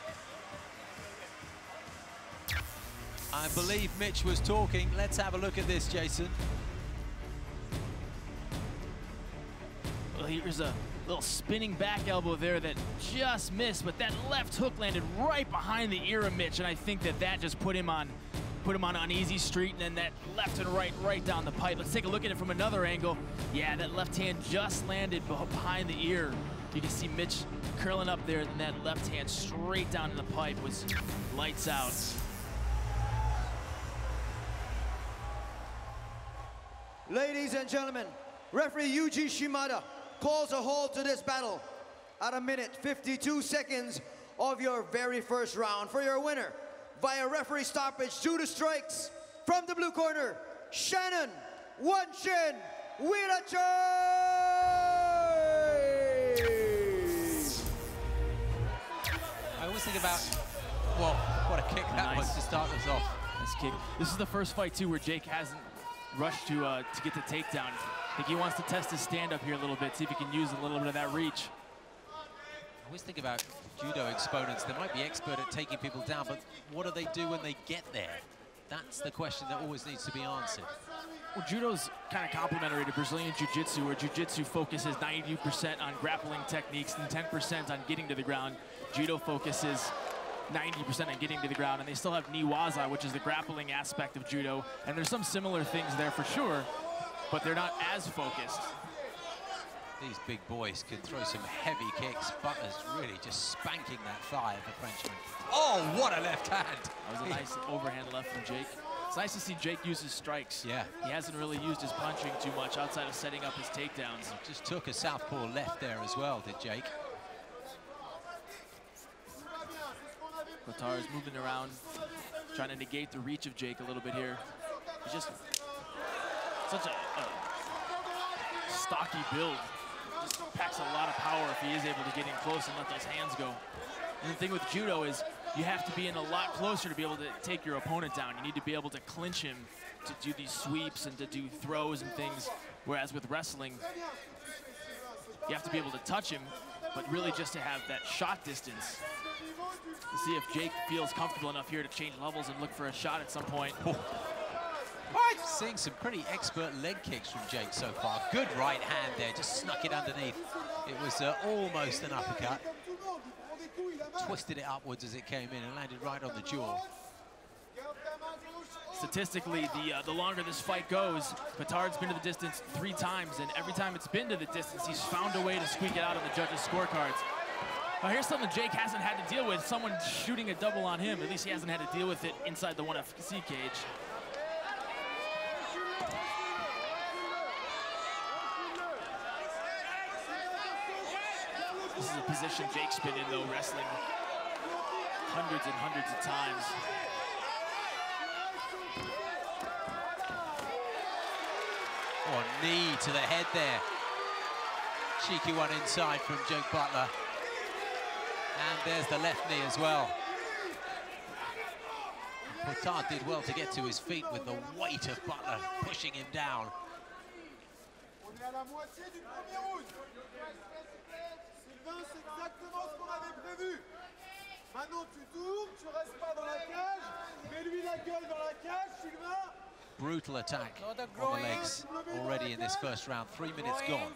I believe Mitch was talking. Let's have a look at this, Jason. Well, here's a little spinning back elbow there that just missed, but that left hook landed right behind the ear of Mitch, and I think that that just put him on put him on uneasy street, and then that left and right right down the pipe. Let's take a look at it from another angle. Yeah, that left hand just landed behind the ear. You can see Mitch curling up there, and that left hand straight down in the pipe was lights out. Ladies and gentlemen, referee Yuji Shimada calls a halt to this battle at a minute fifty-two seconds of your very first round. For your winner, via referee stoppage due to strikes, from the blue corner, Shannon One Shin Wiratchai! I always think about, well, what a kick that Nice. was to start us off. Nice kick. This is the first fight too where Jake hasn't rushed to uh, to get the takedown. I think he wants to test his stand-up here a little bit, see if he can use a little bit of that reach. I always think about judo exponents. They might be expert at taking people down, but what do they do when they get there? That's the question that always needs to be answered. Well, judo's kind of complementary to Brazilian jiu-jitsu, where jiu-jitsu focuses ninety percent on grappling techniques and ten percent on getting to the ground. Judo focuses ninety percent on getting to the ground, and they still have niwaza, which is the grappling aspect of judo, and there's some similar things there for sure, but they're not as focused. These big boys can throw some heavy kicks. Butler's really just spanking that thigh of the Frenchman. Oh, what a left hand! That was a nice overhand left from Jake. It's nice to see Jake use his strikes. Yeah. He hasn't really used his punching too much outside of setting up his takedowns. Just took a southpaw left there as well, did Jake. Kotar is moving around, trying to negate the reach of Jake a little bit here. He's just such a, a stocky build. Just packs a lot of power if he is able to get in close and let those hands go. And the thing with judo is you have to be in a lot closer to be able to take your opponent down. You need to be able to clinch him to do these sweeps and to do throws and things. Whereas with wrestling, you have to be able to touch him, but really just to have that shot distance. To see if Jake feels comfortable enough here to change levels and look for a shot at some point. Oh. Seeing some pretty expert leg kicks from Jake so far. Good right hand there, just snuck it underneath. It was uh, almost an uppercut. Twisted it upwards as it came in and landed right on the jaw. Statistically, the uh, the longer this fight goes, Petard's been to the distance three times, and every time it's been to the distance, he's found a way to squeak it out on the judges' scorecards. Now here's something Jake hasn't had to deal with, someone shooting a double on him. At least he hasn't had to deal with it inside the ONE F C cage. This is a position Jake's been in, though, wrestling hundreds and hundreds of times. Oh, knee to the head there. Cheeky one inside from Jake Butler. And there's the left knee as well. Petard did well to get to his feet with the weight of Butler pushing him down. à la moitié du premier round. Sylvain, c'est exactement ce qu'on avait prévu. Maintenant, tu tournes, tu restes pas dans la cage. Mets-lui la gueule dans la cage, Sylvain. Brutal attack on the legs already in this first round. Three minutes gone.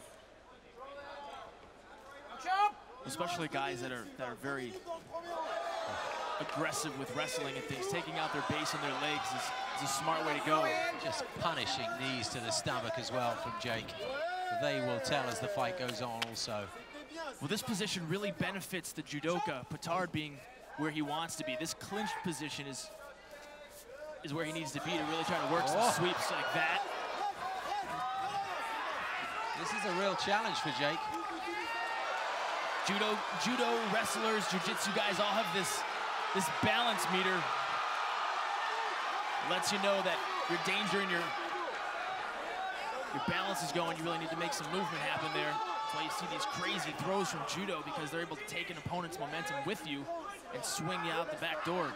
Especially guys that are that are very aggressive with wrestling and things. Taking out their base and their legs is, is a smart way to go. Just punishing knees to the stomach as well from Jake. They will tell as the fight goes on also. Well, this position really benefits the judoka, Petard being where he wants to be. This clinched position is is where he needs to be to really try to work some oh. sweeps like that. This is a real challenge for Jake. Judo, judo wrestlers, jiu-jitsu guys all have this, this balance meter. Lets you know that your danger and your, your balance is going. You really need to make some movement happen there. That's why you see these crazy throws from judo, because they're able to take an opponent's momentum with you and swing you out the back door.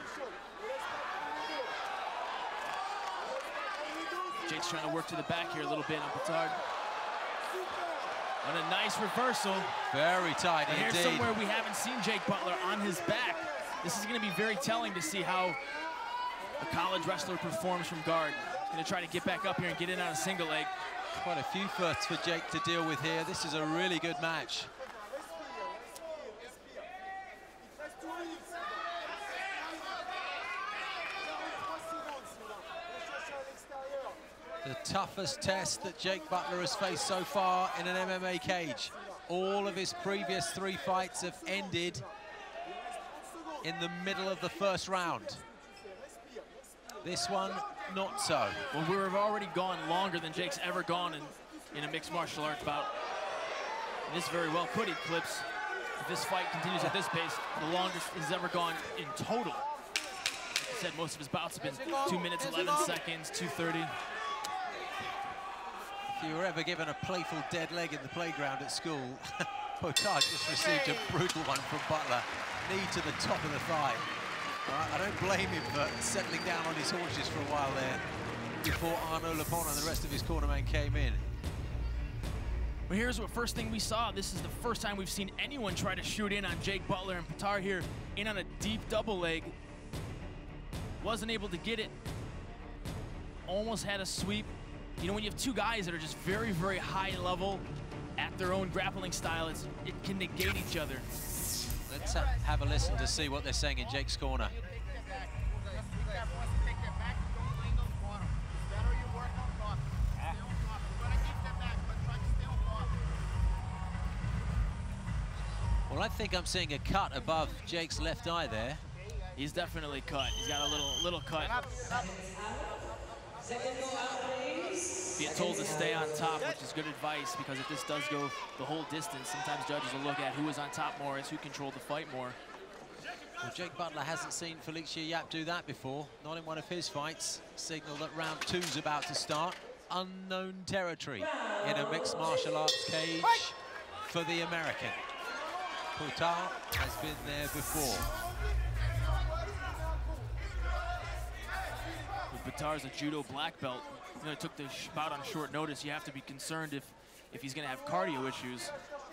Jake's trying to work to the back here a little bit on Petard. And a nice reversal. Very tight and indeed. Here's somewhere we haven't seen Jake Butler on his back. This is going to be very telling to see how a college wrestler performs from guard. He's going to try to get back up here and get in on a single leg. Quite a few firsts for Jake to deal with here. This is a really good match. The toughest test that Jake Butler has faced so far in an M M A cage. All of his previous three fights have ended in the middle of the first round. This one, not so. Well, we've already gone longer than Jake's ever gone in, in a mixed martial arts bout. And this very well could eclipse, if this fight continues at this pace, the longest he's ever gone in total. Like I said, most of his bouts have been two minutes, eleven seconds, two thirty. If you were ever given a playful dead leg in the playground at school, Petard just received a brutal one from Butler. Knee to the top of the thigh. Right, I don't blame him for settling down on his haunches for a while there before Arnaud Lepont and the rest of his cornermen came in. Well, here's what first thing we saw. This is the first time we've seen anyone try to shoot in on Jake Butler, and Petard here in on a deep double leg. Wasn't able to get it. Almost had a sweep. You know, when you have two guys that are just very, very high level at their own grappling style, it's, it can negate each other. Let's ha have a listen to see what they're saying in Jake's corner. Well, I think I'm seeing a cut above Jake's left eye there. He's definitely cut. He's got a little, little cut. Being told to stay on top, which is good advice, because if this does go the whole distance, sometimes judges will look at who was on top more as who controlled the fight more. Well, Jake Butler hasn't seen Felicia Yap do that before, not in one of his fights. Signal that round two's about to start. Unknown territory in a mixed martial arts cage for the American. Petard has been there before. Petard's a judo black belt. You know, he took the bout on short notice. You have to be concerned if, if he's going to have cardio issues.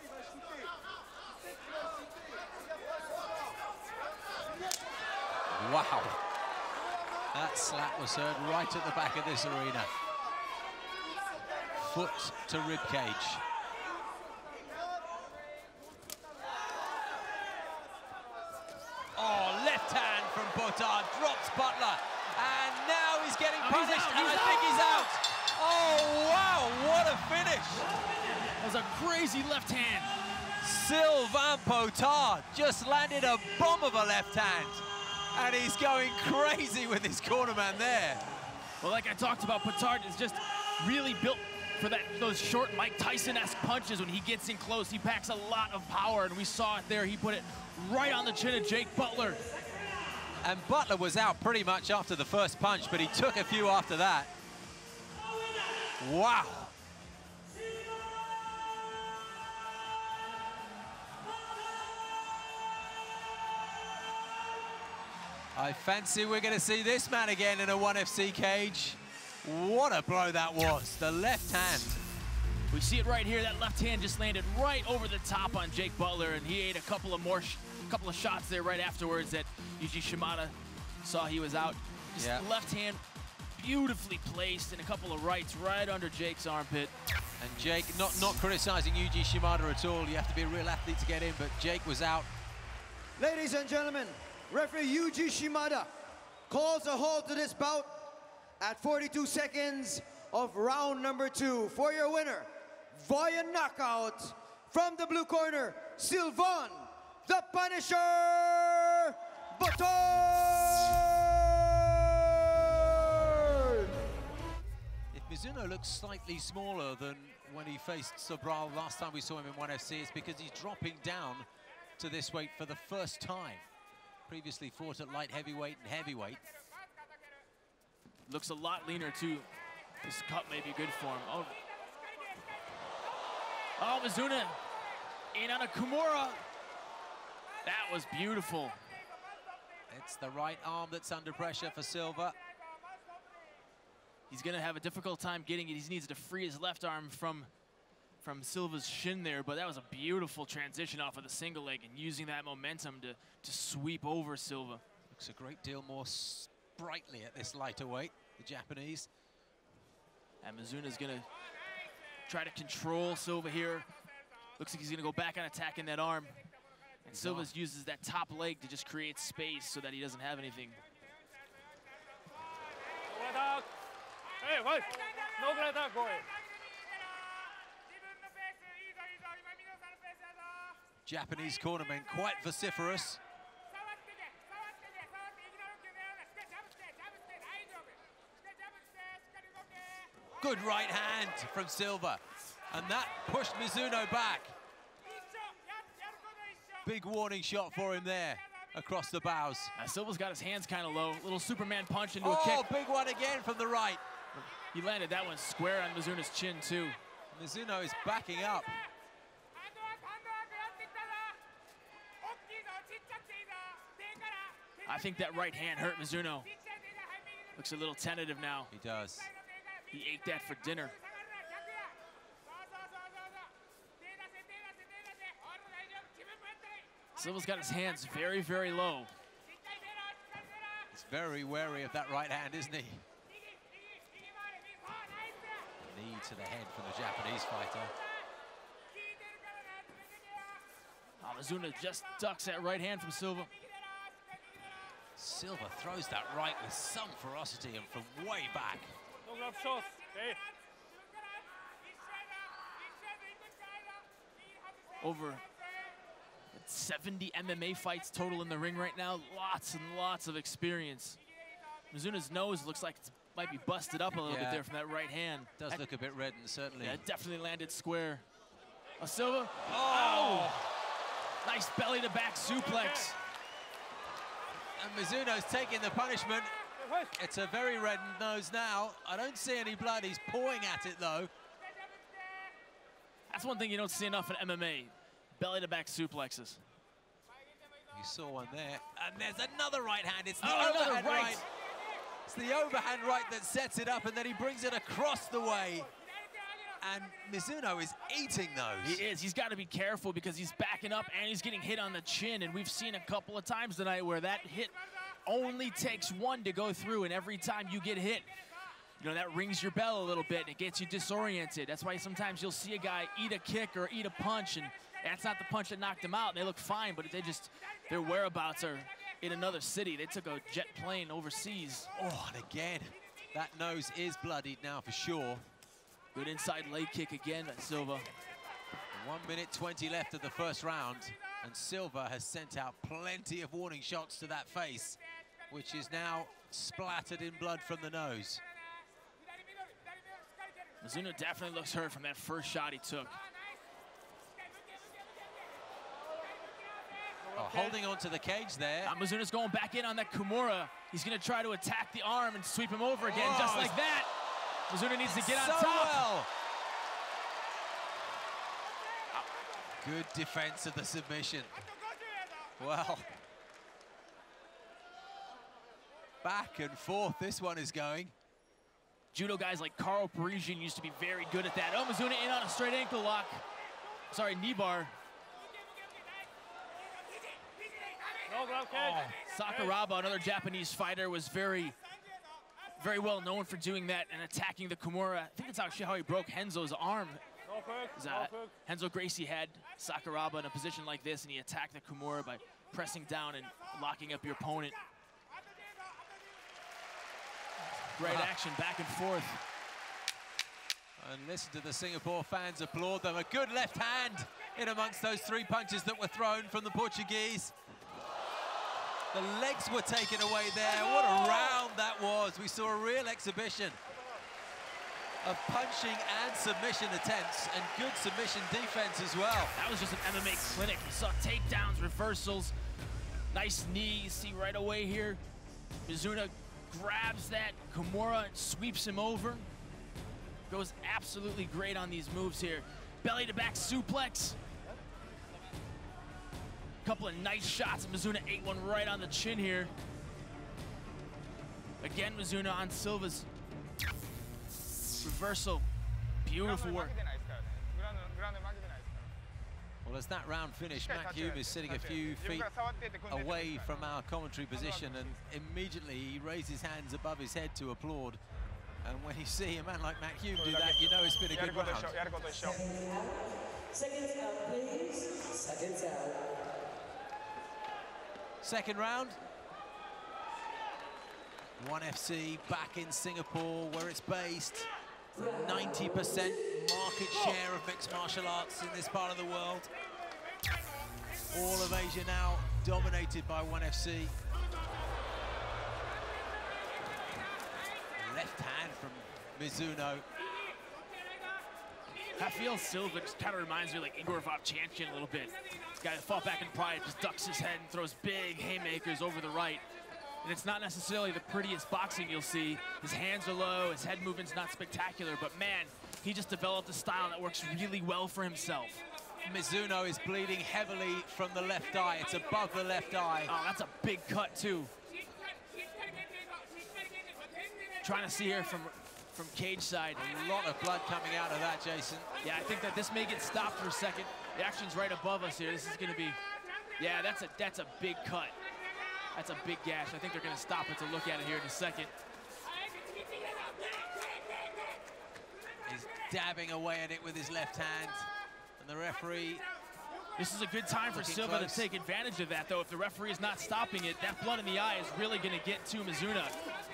Wow. That slap was heard right at the back of this arena. Foot to rib cage. Oh, left hand from Petard, drops Butler. And now he's getting punished, oh, and he's I out. think he's out. Oh, wow, what a finish. That was a crazy left hand. Sylvain Petard just landed a bomb of a left hand, and he's going crazy with his cornerman there. Well, like I talked about, Petard is just really built for that those short Mike Tyson-esque punches. When he gets in close, he packs a lot of power, and we saw it there. He put it right on the chin of Jake Butler. And Butler was out pretty much after the first punch, but he took a few after that. Wow. I fancy we're going to see this man again in a ONE F C cage. What a blow that was. The left hand We see it right here. That left hand just landed right over the top on Jake Butler, and he ate a couple of more, sh couple of shots there right afterwards that Yuji Shimada saw he was out. Just yeah. left hand beautifully placed and a couple of rights right under Jake's armpit. And Jake, not, not criticizing Yuji Shimada at all. You have to be a real athlete to get in, but Jake was out. Ladies and gentlemen, referee Yuji Shimada calls a halt to this bout at forty-two seconds of round number two. For your winner, via knockout, from the blue corner, Sylvain, the Punisher, Butler! If Mizuno looks slightly smaller than when he faced Sobral last time we saw him in ONE F C, it's because he's dropping down to this weight for the first time. Previously fought at light heavyweight and heavyweight. Looks a lot leaner too. This cut may be good for him. Oh, oh Mizuno in on a Kimura. That was beautiful. It's the right arm that's under pressure for Silva. He's gonna have a difficult time getting it. He needs to free his left arm from, from Silva's shin there, but that was a beautiful transition off of the single leg and using that momentum to, to sweep over Silva. Looks a great deal more sprightly at this lighter weight, the Japanese. And Mizuno's gonna try to control Silva here. Looks like he's gonna go back on attacking that arm. And he's Silva off. uses that top leg to just create space so that he doesn't have anything. Hey, what? No good attack, boy. Japanese cornermen quite vociferous. Good right hand from Silva. And that pushed Mizuno back. Big warning shot for him there across the bows. Uh, Silva's got his hands kind of low. Little Superman punch into oh, a kick. Oh, big one again from the right. He landed that one square on Mizuno's chin too. Mizuno is backing up. I think that right hand hurt Mizuno. Looks a little tentative now. He does. He ate that for dinner. Silva's got his hands very, very low. He's very wary of that right hand, isn't he? Knee to the head from the Japanese fighter. Oh, Mizuno just ducks that right hand from Silva. Silva throws that right with some ferocity and from way back. No grab shots. Okay. Over seventy M M A fights total in the ring right now. Lots and lots of experience. Mizuno's nose looks like it might be busted up a little yeah. bit there from that right hand. Does that, look a bit reddened, certainly. Yeah, it definitely landed square. Oh, Silva. Oh! Oh! Nice belly to back suplex. And Mizuno's taking the punishment. It's a very reddened nose now. I don't see any blood. He's pawing at it, though. That's one thing you don't see enough in M M A. Belly to back suplexes. You saw one there. And there's another right hand. It's the oh, overhand right. right. It's the overhand right that sets it up, and then he brings it across the way. And Mizuno is eating those. He is. He's got to be careful because he's backing up and he's getting hit on the chin. And we've seen a couple of times tonight where that hit only takes one to go through. And every time you get hit, you know, that rings your bell a little bit and it gets you disoriented. That's why sometimes you'll see a guy eat a kick or eat a punch, and that's not the punch that knocked him out. And they look fine, but they just, their whereabouts are in another city. They took a jet plane overseas. Oh, and again, that nose is bloodied now for sure. Good inside leg kick again at Silva. One minute twenty left of the first round, and Silva has sent out plenty of warning shots to that face, which is now splattered in blood from the nose. Mizuno definitely looks hurt from that first shot he took. Oh, holding on to the cage there. Uh, Mizuno's going back in on that Kimura. He's going to try to attack the arm and sweep him over again, oh, just like that. Mizuno needs to get on so top. Well. Good defense of the submission. Well, back and forth this one is going. Judo guys like Carl Parisian used to be very good at that. Oh, Mizuna in on a straight ankle lock. Sorry, knee bar. No, no, okay. Oh, Sakuraba, another Japanese fighter, was very, very well known for doing that and attacking the Kimura. I think it's actually how he broke Henzo's arm. No hook, Is no that hook. Henzo Gracie had Sakuraba in a position like this, and he attacked the Kimura by pressing down and locking up your opponent. Great action, back and forth. And listen to the Singapore fans applaud them. A good left hand in amongst those three punches that were thrown from the Portuguese. The legs were taken away there. What a round that was. We saw a real exhibition of punching and submission attempts, and good submission defense as well. That was just an M M A clinic. You saw takedowns, reversals, nice knees. See right away here, Mizuna grabs that Kimura and sweeps him over. Goes absolutely great on these moves here. Belly to back suplex. Couple of nice shots. Mizuna ate one right on the chin here. Again, Mizuna on Silva's reversal. Beautiful work. Well, as that round finished, Matt Hume is sitting a few feet away from our commentary position, and immediately he raised his hands above his head to applaud. And when you see a man like Matt Hume do that, you know it's been a good round. Seconds out, please. Seconds out. Second round. ONE F C back in Singapore, where it's based. ninety percent market share of mixed martial arts in this part of the world. All of Asia now dominated by ONE F C. Left hand from Mizuno. I feel Silva just kind of reminds me of like Igor Vovchanchyn a little bit. This guy that fought back in pride just ducks his head and throws big haymakers over the right. And it's not necessarily the prettiest boxing you'll see. His hands are low, his head movement's not spectacular, but man, he just developed a style that works really well for himself. Mizuno is bleeding heavily from the left eye. It's above the left eye. Oh, that's a big cut too. Trying to see here from from cage side. A lot of blood coming out of that, Jason. Yeah, I think that this may get stopped for a second. The action's right above us here. This is gonna be, yeah, that's a that's a big cut. That's a big gash. I think they're gonna stop it to look at it here in a second. He's dabbing away at it with his left hand, and the referee. This is a good time for Silva close. to take advantage of that, though. If the referee is not stopping it, that blood in the eye is really gonna get to Mizuna.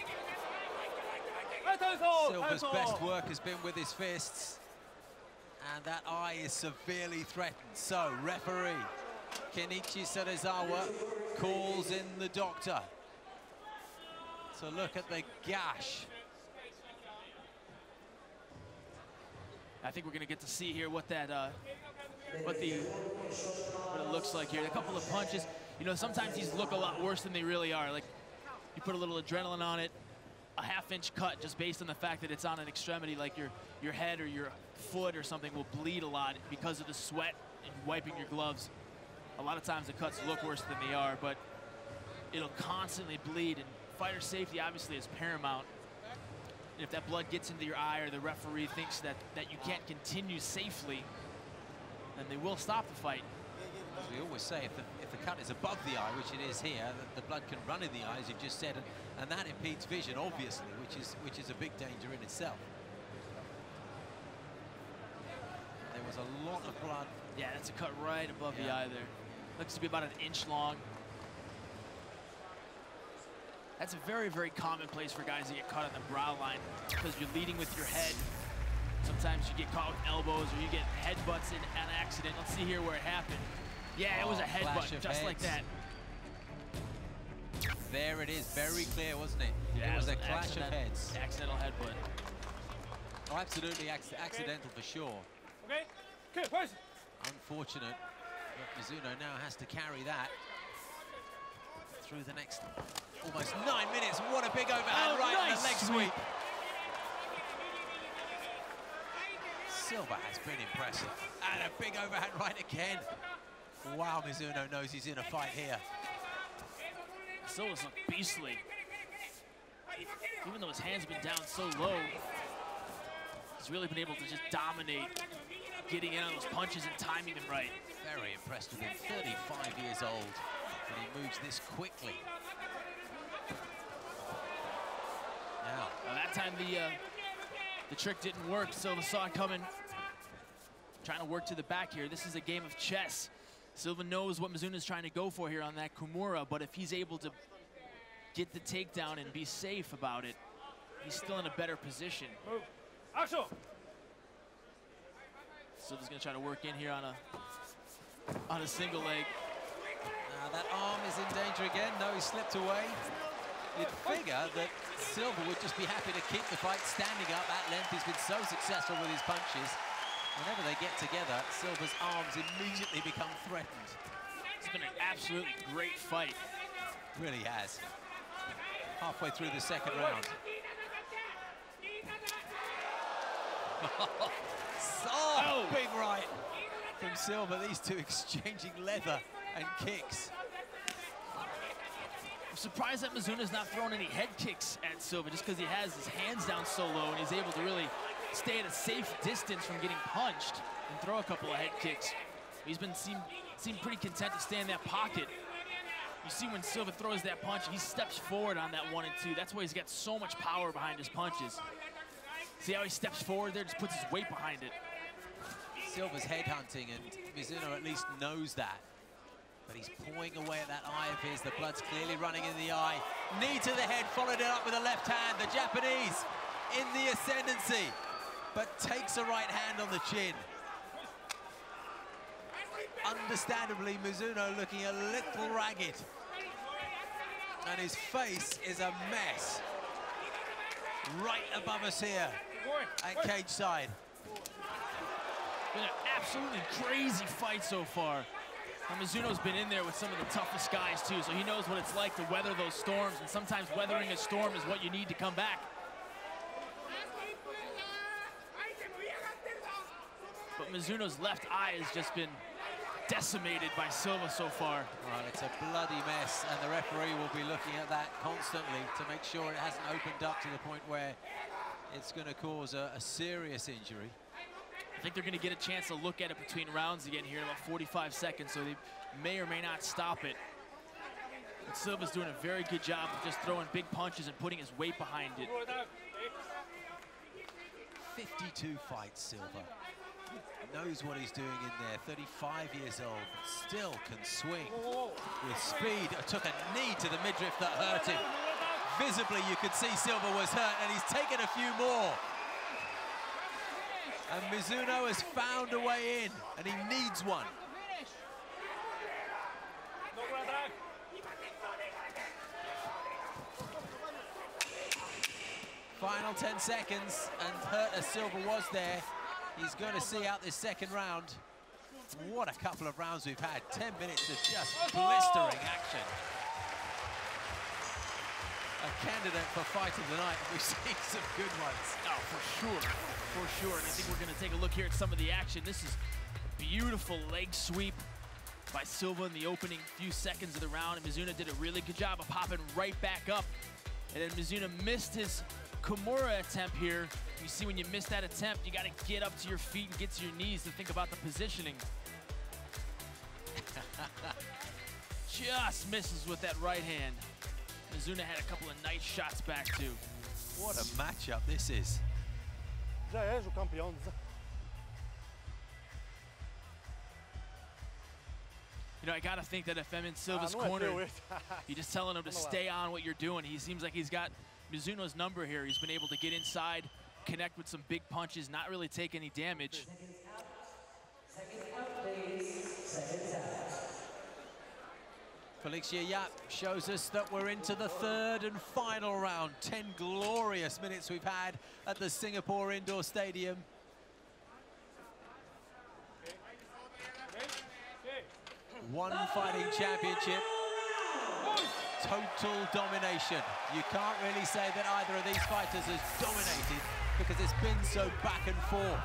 Silva's best work has been with his fists, and that eye is severely threatened. So, referee Kenichi Serizawa calls in the doctor to look at the gash. I think we're gonna get to see here what that, uh, what the, what it looks like here. A couple of punches. You know, sometimes these look a lot worse than they really are. Like, you put a little adrenaline on it, a half-inch cut just based on the fact that it's on an extremity, like your your head or your foot or something will bleed a lot because of the sweat and wiping your gloves. A lot of times the cuts look worse than they are, but it'll constantly bleed, and fighter safety obviously is paramount. And if that blood gets into your eye or the referee thinks that, that you can't continue safely, then they will stop the fight. As we always say, if the, if the cut is above the eye, which it is here, the, the blood can run in the eye, as you've just said, and, and that impedes vision, obviously, which is which is a big danger in itself. There was a lot of blood. Yeah, that's a cut right above Yeah. the eye there. Looks to be about an inch long. That's a very, very common place for guys to get caught on the brow line because you're leading with your head. Sometimes you get caught with elbows or you get headbutts in an accident. Let's see here where it happened. Yeah, it was a Oh, flash headbutt, of just like heads. that. There it is, very clear, wasn't it? Yeah, it was a an clash of accident- heads. Accidental headbutt. Oh, absolutely acc accidental for sure. Okay, good, first. Unfortunate that Mizuno now has to carry that through the next almost nine minutes. What a big overhand Oh, right on nice the leg sweep. sweep. Silva has been impressive. And a big overhand right again. Wow, Mizuno knows he's in a fight here. Silva's look beastly. even though his hands have been down so low, he's really been able to just dominate, getting in on those punches and timing them right. Very impressed with him, thirty-five years old, and he moves this quickly. Now, well, that time the uh, the trick didn't work. Silva saw it coming, trying to work to the back here. This is a game of chess. Silva knows what Mizuno's trying to go for here on that Kimura, but if he's able to get the takedown and be safe about it, he's still in a better position. Move. Action. Silva's gonna try to work in here on a on a single leg. now that arm is in danger again. No, he slipped away. You'd figure that Silva would just be happy to keep the fight standing up at length. He's been so successful with his punches. Whenever they get together, Silva's arms immediately become threatened. It's been an absolutely great fight. Really has. Halfway through the second round. Oh, big right from Silva. These two exchanging leather and kicks. I'm surprised that Mizuno's not throwing any head kicks at Silva, just because he has his hands down so low and he's able to really stay at a safe distance from getting punched and throw a couple of head kicks. He's been seem, seem pretty content to stay in that pocket. You see when Silva throws that punch, he steps forward on that one and two. That's why he's got so much power behind his punches. See how he steps forward there, just puts his weight behind it. Silva's headhunting, and Mizuno at least knows that. But he's pawing away at that eye of his. The blood's clearly running in the eye. Knee to the head, followed it up with a left hand. The Japanese in the ascendancy, but takes a right hand on the chin. Understandably, Mizuno looking a little ragged. And his face is a mess. Right above us here at cage side. Been an absolutely crazy fight so far. And Mizuno's been in there with some of the toughest guys too, so he knows what it's like to weather those storms, and sometimes weathering a storm is what you need to come back. But Mizuno's left eye has just been decimated by Silva so far. Well, it's a bloody mess, and the referee will be looking at that constantly to make sure it hasn't opened up to the point where it's going to cause a, a serious injury. I think they're going to get a chance to look at it between rounds again here in about forty-five seconds, so they may or may not stop it. But Silva's doing a very good job of just throwing big punches and putting his weight behind it. fifty-two fights, Silva. Knows what he's doing in there, thirty-five years old, but still can swing with speed. Took a knee to the midriff that hurt him. Visibly, you could see Silva was hurt, and he's taken a few more. And Mizuno has found a way in, and he needs one. Final ten seconds, and hurt as Silva was there, he's going to see out this second round. What a couple of rounds we've had. ten minutes of just blistering action. A candidate for fight of the night. We've seen some good ones. Oh, for sure, for sure. And I think we're going to take a look here at some of the action. This is a beautiful leg sweep by Silva in the opening few seconds of the round, and Mizuno did a really good job of popping right back up. And then Mizuno missed his Kimura attempt here. You see when you miss that attempt, you got to get up to your feet and get to your knees to think about the positioning. Just misses with that right hand. Mizuno had a couple of nice shots back too. What a matchup this is. Já és o campeão. You know, I gotta think that if I'm in Silva's corner, you're just telling him to stay on what you're doing. He seems like he's got Mizuno's number here. He's been able to get inside, connect with some big punches, not really take any damage. Felix Yap shows us that we're into the third and final round. ten glorious minutes we've had at the Singapore Indoor Stadium. One fighting championship, total domination. You can't really say that either of these fighters has dominated because it's been so back and forth.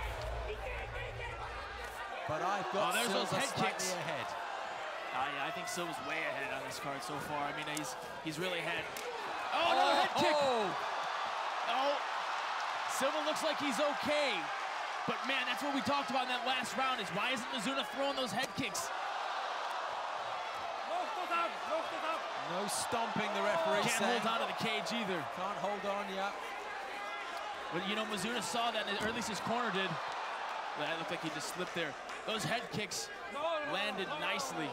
But I've got oh, there's Silva those head slightly kicks. ahead. Uh, yeah, I think Silva's way ahead on this card so far. I mean, he's he's really had Oh, another oh, head kick. Oh. Oh, Silva looks like he's okay. But man, that's what we talked about in that last round is why isn't Mizuno throwing those head kicks? No stomping, the referee Can't saying. hold on to the cage either. Can't hold on, yeah. But you know, Mizuno saw that, or at least his corner did. That looked like he just slipped there. Those head kicks landed nicely.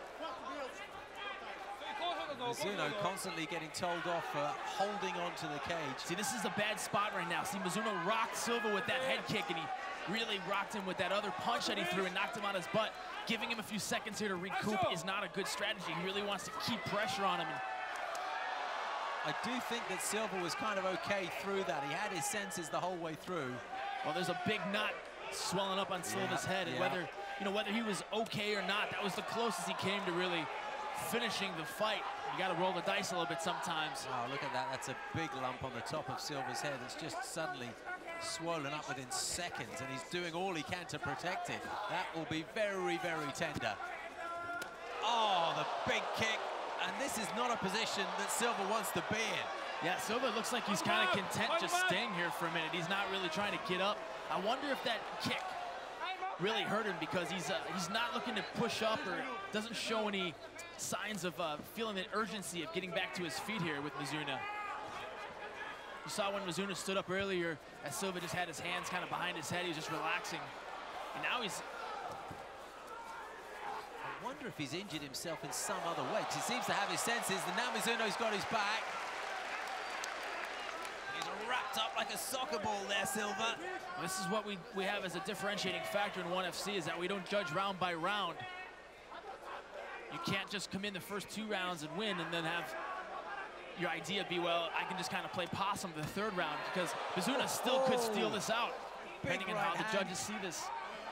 Mizuno constantly getting told off for holding on to the cage. See, this is a bad spot right now. See, Mizuno rocked Silva with that head kick, and he really rocked him with that other punch that he threw and knocked him on his butt. Giving him a few seconds here to recoup is not a good strategy. He really wants to keep pressure on him. I do think that Silva was kind of okay through that. He had his senses the whole way through. Well, there's a big knot swelling up on Silva's yeah, head, and yeah. whether you know whether he was okay or not, that was the closest he came to really finishing the fight. You got to roll the dice a little bit sometimes. Oh, look at that. That's a big lump on the top of Silva's head. It's just suddenly swollen up within seconds, and he's doing all he can to protect it. That will be very, very tender. Oh, the big kick. And this is not a position that Silva wants to be in. Yeah, Silva looks like he's kind of content just staying here for a minute. He's not really trying to get up. I wonder if that kick really hurt him because he's uh, he's not looking to push up or doesn't show any signs of uh, feeling the urgency of getting back to his feet here with Mizuno. You saw when Mizuno stood up earlier, as Silva just had his hands kind of behind his head. He was just relaxing. And now he's... I wonder if he's injured himself in some other way, because he seems to have his senses, and now Mizuno's got his back. He's wrapped up like a soccer ball there, Silva. Well, this is what we, we have as a differentiating factor in ONE F C, is that we don't judge round by round. You can't just come in the first two rounds and win and then have your idea be, well, I can just kind of play possum the third round, because Mizuno still could steal this out, depending on how the judges see this.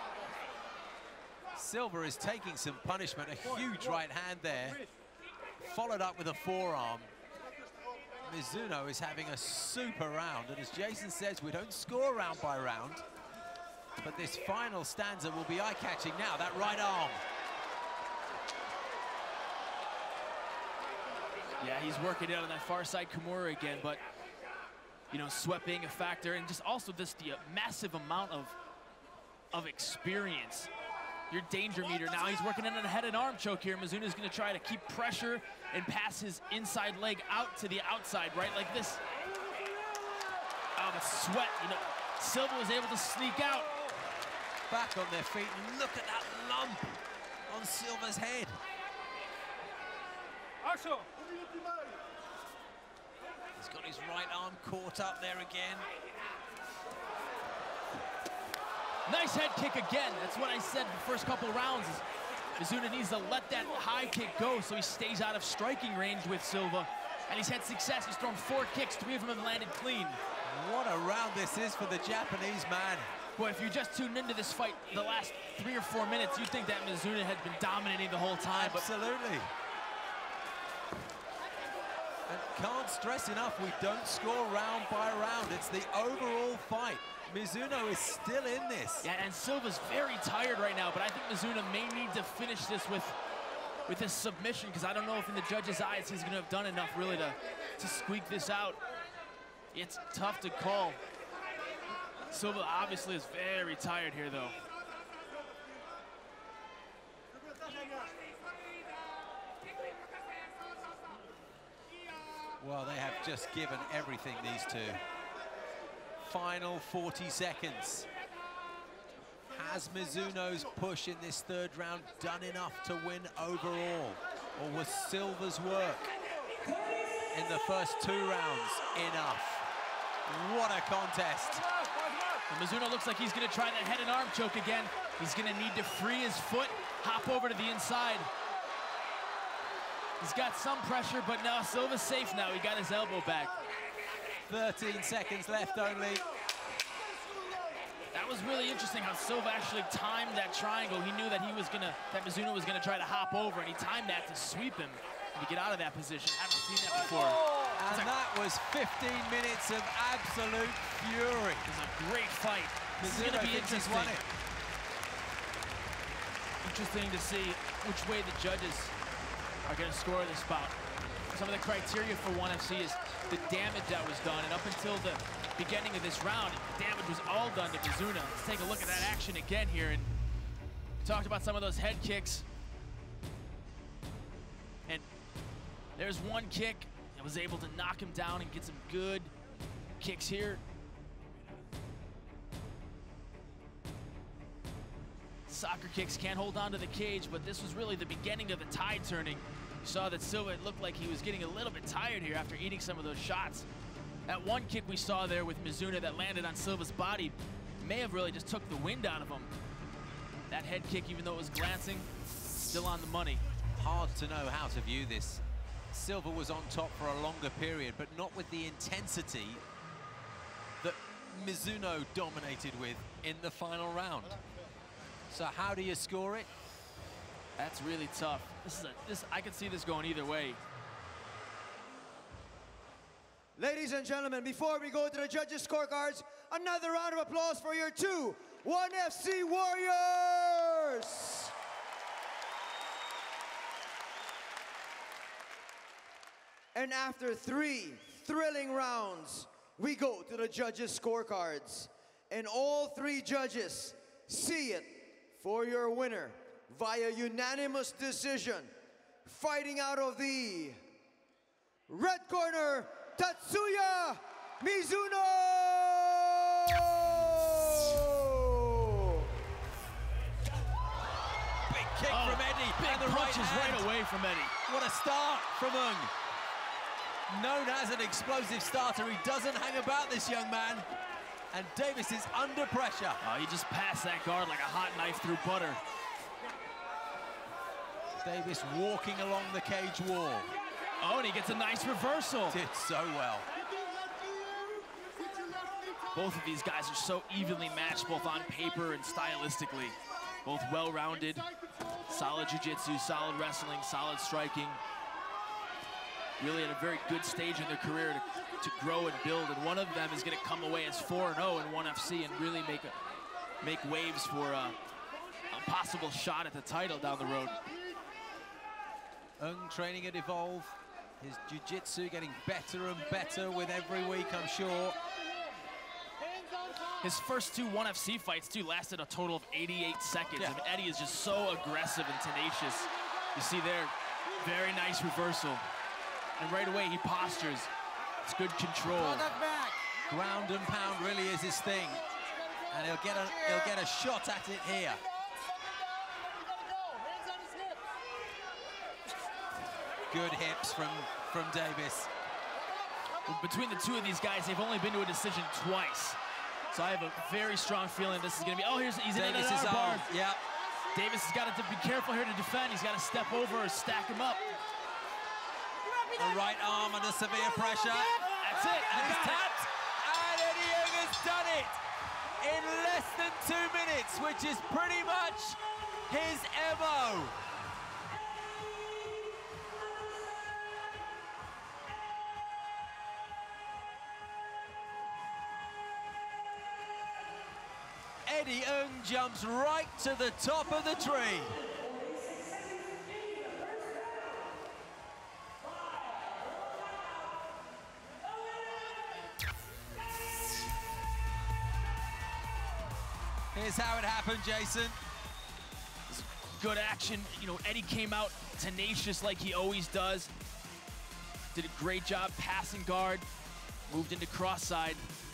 Silva is taking some punishment, a huge right hand there, followed up with a forearm. Mizuno is having a super round, and as Jason says, we don't score round by round, but this final stanza will be eye-catching now, that right arm. Yeah, he's working out on that far side Kimura again, but, you know, sweat being a factor, and just also just the uh, massive amount of, of experience. Your danger meter. Now he's working in a head and arm choke here. Mizuno's gonna try to keep pressure and pass his inside leg out to the outside, right, like this. Oh, the sweat, you know, Silva was able to sneak out. Back on their feet, and look at that lump on Silva's head. He's got his right arm caught up there again. Nice head kick again. That's what I said the first couple rounds. Is Mizuno needs to let that high kick go so he stays out of striking range with Silva. And he's had success. He's thrown four kicks. Three of them have landed clean. What a round this is for the Japanese man. Boy, if you just tuned into this fight the last three or four minutes, you'd think that Mizuno had been dominating the whole time. Absolutely. And can't stress enough, we don't score round by round. It's the overall fight. Mizuno is still in this. Yeah, and Silva's very tired right now, but I think Mizuno may need to finish this with with his submission, because I don't know if in the judge's eyes he's gonna have done enough really to, to squeak this out. It's tough to call. Silva obviously is very tired here though. Well, they have just given everything, these two. Final forty seconds. Has Mizuno's push in this third round done enough to win overall? Or was Silva's work in the first two rounds enough? What a contest. And Mizuno looks like he's gonna try that head and arm choke again. He's gonna need to free his foot, hop over to the inside. He's got some pressure, but now Silva's safe now. He got his elbow back. thirteen seconds left only. That was really interesting how Silva actually timed that triangle. He knew that he was gonna, that Mizuno was gonna try to hop over, and he timed that to sweep him and to get out of that position. I haven't seen that before. And like, that was fifteen minutes of absolute fury. It was a great fight. This is gonna be interesting. Interesting to see which way the judges are gonna score this bout. some of the criteria for ONE F C is the damage that was done. And up until the beginning of this round, damage was all done to Mizuna. Let's take a look at that action again here. And talked about some of those head kicks. And there's one kick that was able to knock him down and get some good kicks here. Soccer kicks can't hold on to the cage, but this was really the beginning of the tide turning. You saw that Silva, it looked like he was getting a little bit tired here after eating some of those shots. That one kick we saw there with Mizuna that landed on Silva's body may have really just took the wind out of him. That head kick, even though it was glancing, still on the money. Hard to know how to view this. Silva was on top for a longer period, but not with the intensity that Mizuno dominated with in the final round. So how do you score it? That's really tough. This is a, this, I can see this going either way. Ladies and gentlemen, before we go to the judges' scorecards, another round of applause for your two ONE F C Warriors! And after three thrilling rounds, we go to the judges' scorecards. And all three judges see it for your winner via unanimous decision. Fighting out of the red corner, Tatsuya Mizuno! Big kick oh, from Eddie. Big and the punches right, right away from Eddie. What a start from Ung. Known as an explosive starter, he doesn't hang about, this young man. And Davis is under pressure. Oh, he just passed that guard like a hot knife through butter. Davis walking along the cage wall. Oh, and he gets a nice reversal. Did so well. Both of these guys are so evenly matched, both on paper and stylistically. Both well-rounded, solid jiu-jitsu, solid wrestling, solid striking. Really at a very good stage in their career to, to grow and build, and one of them is going to come away as four and oh in ONE F C and really make a, make waves for a, a possible shot at the title down the road. Ung training at Evolve, his jiu-jitsu getting better and better with every week, I'm sure. His first two ONE F C fights, too, lasted a total of eighty-eight seconds. Yeah. And Eddie is just so aggressive and tenacious. You see there, very nice reversal. And right away, he postures. It's good control. Ground and pound really is his thing. And he'll get a, he'll get a shot at it here. Good hips from, from Davis. Between the two of these guys, they've only been to a decision twice. So I have a very strong feeling this is going to be, oh, here's, he's in an Davis is arm bar. on, yeah. Davis has got to be careful here to defend. He's got to step over or stack him up. A right arm under severe pressure. That's it. And he's tapped. And Eddie Ung has done it in less than two minutes, which is pretty much his M O. Eddie Ung jumps right to the top of the tree. Here's how it happened, Jason. Good action. You know, Eddie came out tenacious like he always does. Did a great job passing guard. Moved into cross side.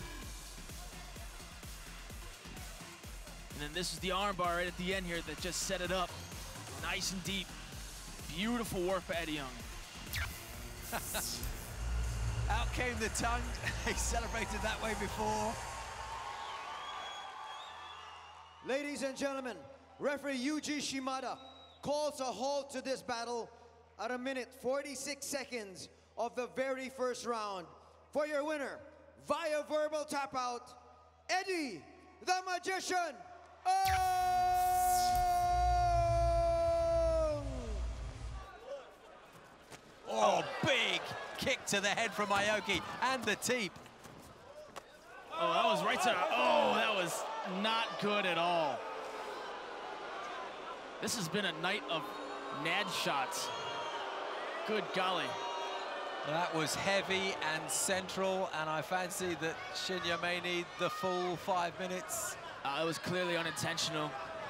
And then this is the armbar right at the end here that just set it up. Nice and deep. Beautiful work by Eddie Ung. Out came the tongue. He celebrated that way before. Ladies and gentlemen, referee Yuji Shimada calls a halt to this battle at a minute forty-six seconds of the very first round. For your winner, via verbal tap out, Eddie the Magician Ung! Oh, big kick to the head from Aoki and the teep. Oh, that was right to, oh, that was not good at all. This has been a night of N A D shots. Good golly. That was heavy and central, and I fancy that Shinya may need the full five minutes. Uh, it was clearly unintentional.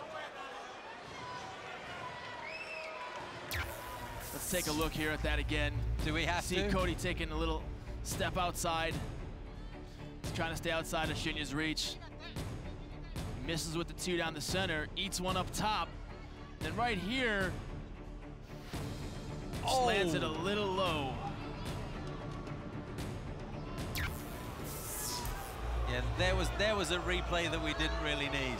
Let's take a look here at that again. Do we have See to? Cody taking a little step outside. He's trying to stay outside of Shinya's reach. Misses with the two down the center, eats one up top. Then right here, just Oh. lands it a little low. Yeah, there was there was a replay that we didn't really need.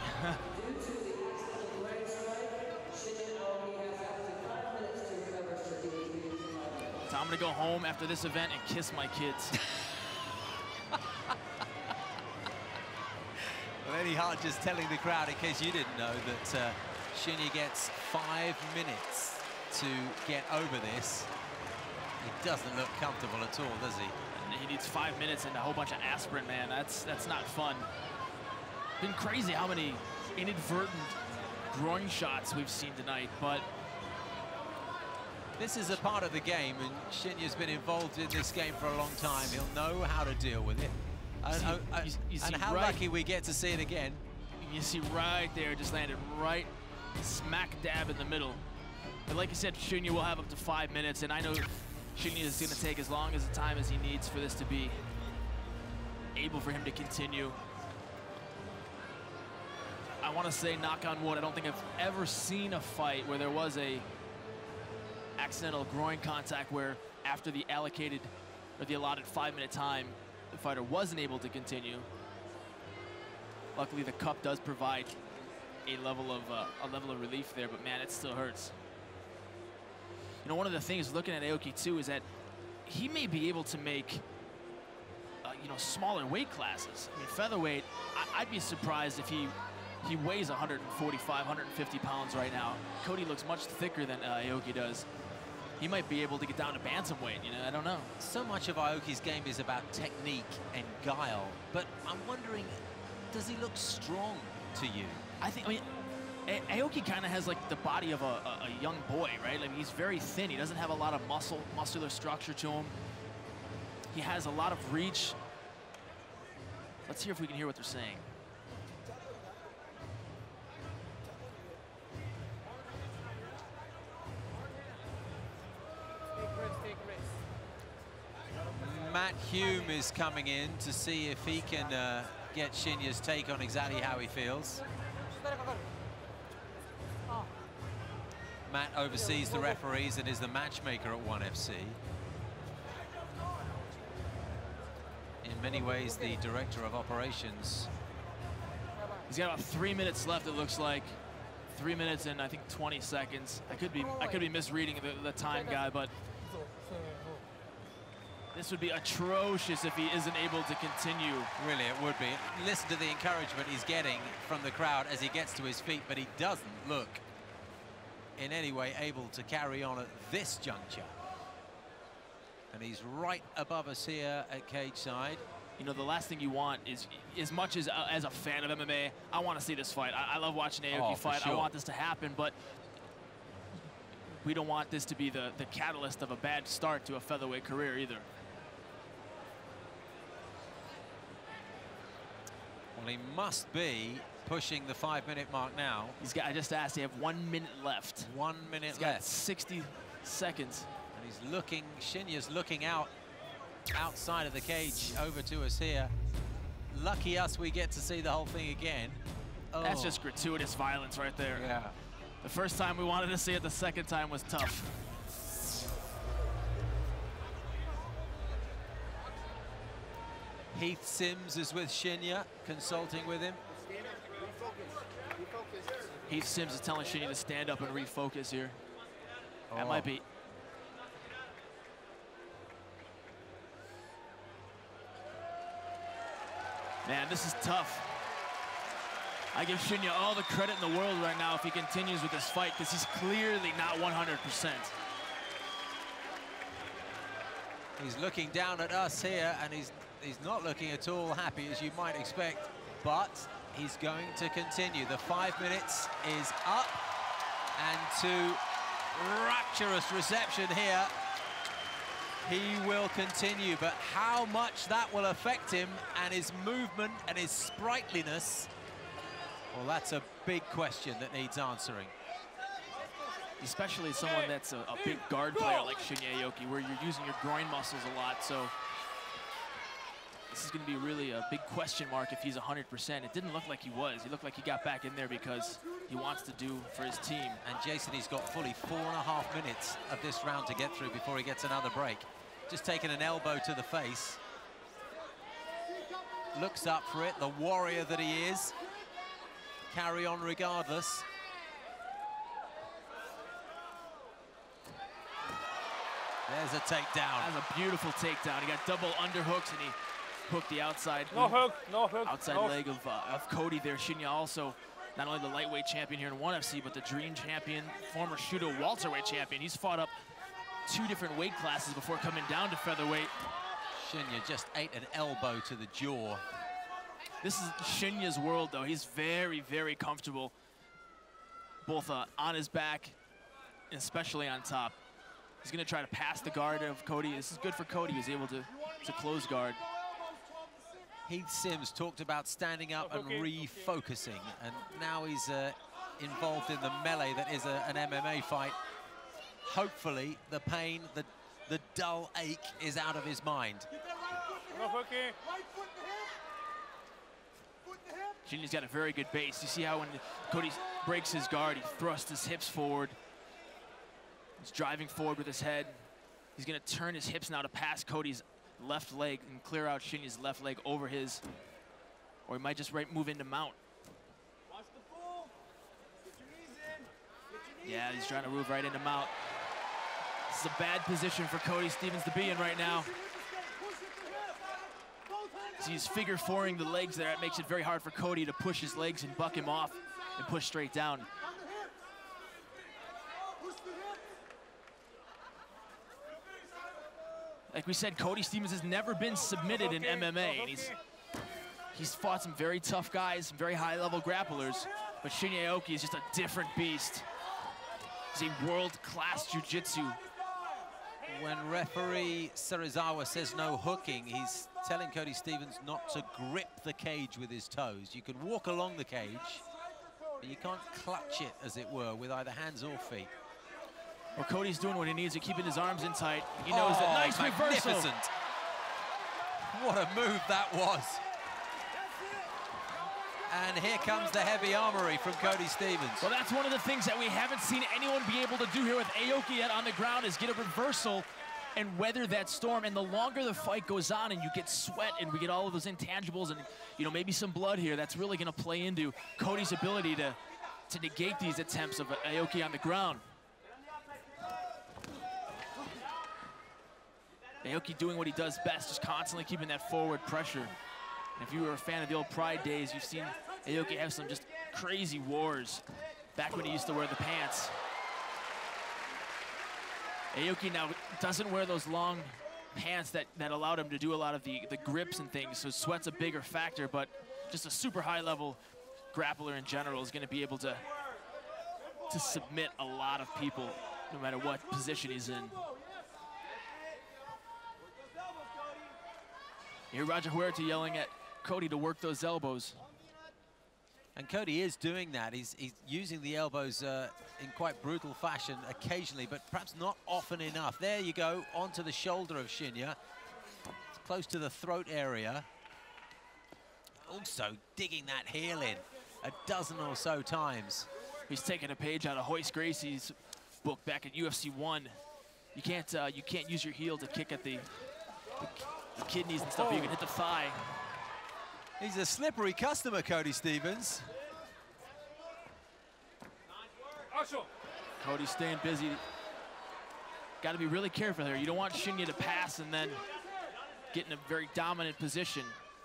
So I'm gonna go home after this event and kiss my kids. Well, Eddie Hart just telling the crowd, in case you didn't know, that uh, Shinya gets five minutes to get over this. He doesn't look comfortable at all, does he? And he needs five minutes and a whole bunch of aspirin, man. That's that's not fun. Been crazy how many inadvertent groin shots we've seen tonight, but this is a part of the game, and Shinya's been involved in this game for a long time. He'll know how to deal with it. And, see, uh, uh, you, you and see how right, lucky we get to see it again. You see right there, just landed right smack dab in the middle. But like you said, Shinya will have up to five minutes, and I know Shinya is going to take as long as the time as he needs for this to be able for him to continue. I want to say, knock on wood, I don't think I've ever seen a fight where there was a accidental groin contact where after the allocated or the allotted five-minute time, the fighter wasn't able to continue. Luckily, the cup does provide a level of uh, a level of relief there, but man, it still hurts. You know, one of the things looking at Aoki too is that he may be able to make uh, you know, smaller weight classes. I mean, featherweight, I I'd be surprised if he he weighs one forty-five, one fifty pounds right now. Cody looks much thicker than uh, Aoki does. He might be able to get down to bantamweight, you know, I don't know. So much of Aoki's game is about technique and guile, but I'm wondering, does he look strong to you? I think, I mean, A Aoki kind of has like the body of a, a, a young boy, right? Like, he's very thin. He doesn't have a lot of muscle, muscular structure to him. He has a lot of reach. Let's hear if we can hear what they're saying. Matt Hume is coming in to see if he can uh, get Shinya's take on exactly how he feels. Matt oversees the referees and is the matchmaker at ONE F C. In many ways, the director of operations. He's got about three minutes left, it looks like. Three minutes and I think twenty seconds. I could be I could be misreading the, the time guy, but this would be atrocious if he isn't able to continue. Really, it would be. Listen to the encouragement he's getting from the crowd as he gets to his feet, but he doesn't look in any way able to carry on at this juncture. And he's right above us here at cage side. You know, the last thing you want is, as much as uh, as a fan of M M A, I want to see this fight. I, I love watching Aoki Oh, fight. sure. I want this to happen, but we don't want this to be the, the catalyst of a bad start to a featherweight career either. Well, he must be pushing the five-minute mark now. He's got, I just asked, they have one minute left. One minute He's left. got sixty seconds. And he's looking, Shinya's looking out, outside of the cage over to us here. Lucky us, we get to see the whole thing again. Oh. That's just gratuitous violence right there. Yeah. The first time we wanted to see it, the second time was tough. Heath Sims is with Shinya, consulting with him. Heath Sims is telling Shinya to stand up and refocus here. That Oh. might be. Man, this is tough. I give Shinya all the credit in the world right now if he continues with this fight, because he's clearly not one hundred percent. He's looking down at us here, and he's he's not looking at all happy, as you might expect, but he's going to continue. The five minutes is up, and to rapturous reception here He will continue, but how much that will affect him and his movement and his sprightliness, well, that's a big question that needs answering. Especially someone that's a, a big guard player like Shinya Aoki, where you're using your groin muscles a lot, so this is going to be really a big question mark if he's one hundred percent. It didn't look like he was. He looked like he got back in there because he wants to do for his team. And Jason, he's got fully four and a half minutes of this round to get through before he gets another break. Just taking an elbow to the face. Looks up for it, the warrior that he is. Carry on regardless. There's a takedown. That's a beautiful takedown. He got double underhooks and he hooked the outside. No hook, no hook. Outside no. leg of, uh, of Cody there. Shinya also not only the lightweight champion here in ONE F C, but the dream champion, former Shudo welterweight champion. He's fought up two different weight classes before coming down to featherweight. Shinya just ate an elbow to the jaw. This is Shinya's world, though. He's very, very comfortable, both uh, on his back and especially on top. He's going to try to pass the guard of Cody. This is good for Cody. He's able to, to close guard. Heath Sims talked about standing up and refocusing, and now he's uh, involved in the melee that is a, an M M A fight. Hopefully, the pain, the, the dull ache is out of his mind. Shinya's got a very good base. You see how when Cody breaks his guard, he thrusts his hips forward. He's driving forward with his head. He's going to turn his hips now to pass Cody's left leg and clear out Shinya's left leg over his, or he might just right move into mount. Yeah, he's trying to move right into mount. This is a bad position for Cody Stevens to be in right now. So he's figure fouring the legs there. It makes it very hard for Cody to push his legs and buck him off and push straight down. Like we said, Cody Stevens has never been submitted in M M A, and he's he's fought some very tough guys, some very high-level grapplers, but Shinya Aoki is just a different beast. He's a world-class jiu-jitsu. When referee Serizawa says no hooking, he's telling Cody Stevens not to grip the cage with his toes. You can walk along the cage, but you can't clutch it, as it were, with either hands or feet. Well, Cody's doing what he needs to, keeping his arms in tight. He knows oh, that. Nice reversal. What a move that was. And here comes the heavy armory from Cody Stevens. Well, that's one of the things that we haven't seen anyone be able to do here with Aoki yet on the ground, is get a reversal and weather that storm. And the longer the fight goes on and you get sweat and we get all of those intangibles and, you know, maybe some blood here, that's really going to play into Cody's ability to, to negate these attempts of Aoki on the ground. Aoki doing what he does best, just constantly keeping that forward pressure. And if you were a fan of the old Pride days, you've seen Aoki have some just crazy wars back when he used to wear the pants. Aoki now doesn't wear those long pants that, that allowed him to do a lot of the, the grips and things, so sweat's a bigger factor, but just a super high-level grappler in general is going to be able to, to submit a lot of people, no matter what position he's in. You hear Roger Huerta yelling at Cody to work those elbows. And Cody is doing that. He's, he's using the elbows uh, in quite brutal fashion occasionally, but perhaps not often enough. There you go, onto the shoulder of Shinya. It's close to the throat area. Also digging that heel in a dozen or so times. He's taking a page out of Hoist Gracie's book back at U F C one. You can't, uh, you can't use your heel to kick at the, the The kidneys and stuff, oh. You can hit the thigh. He's a slippery customer, Cody Stevens. Cody's staying busy. Got to be really careful here. You don't want Shinya to pass and then get in a very dominant position.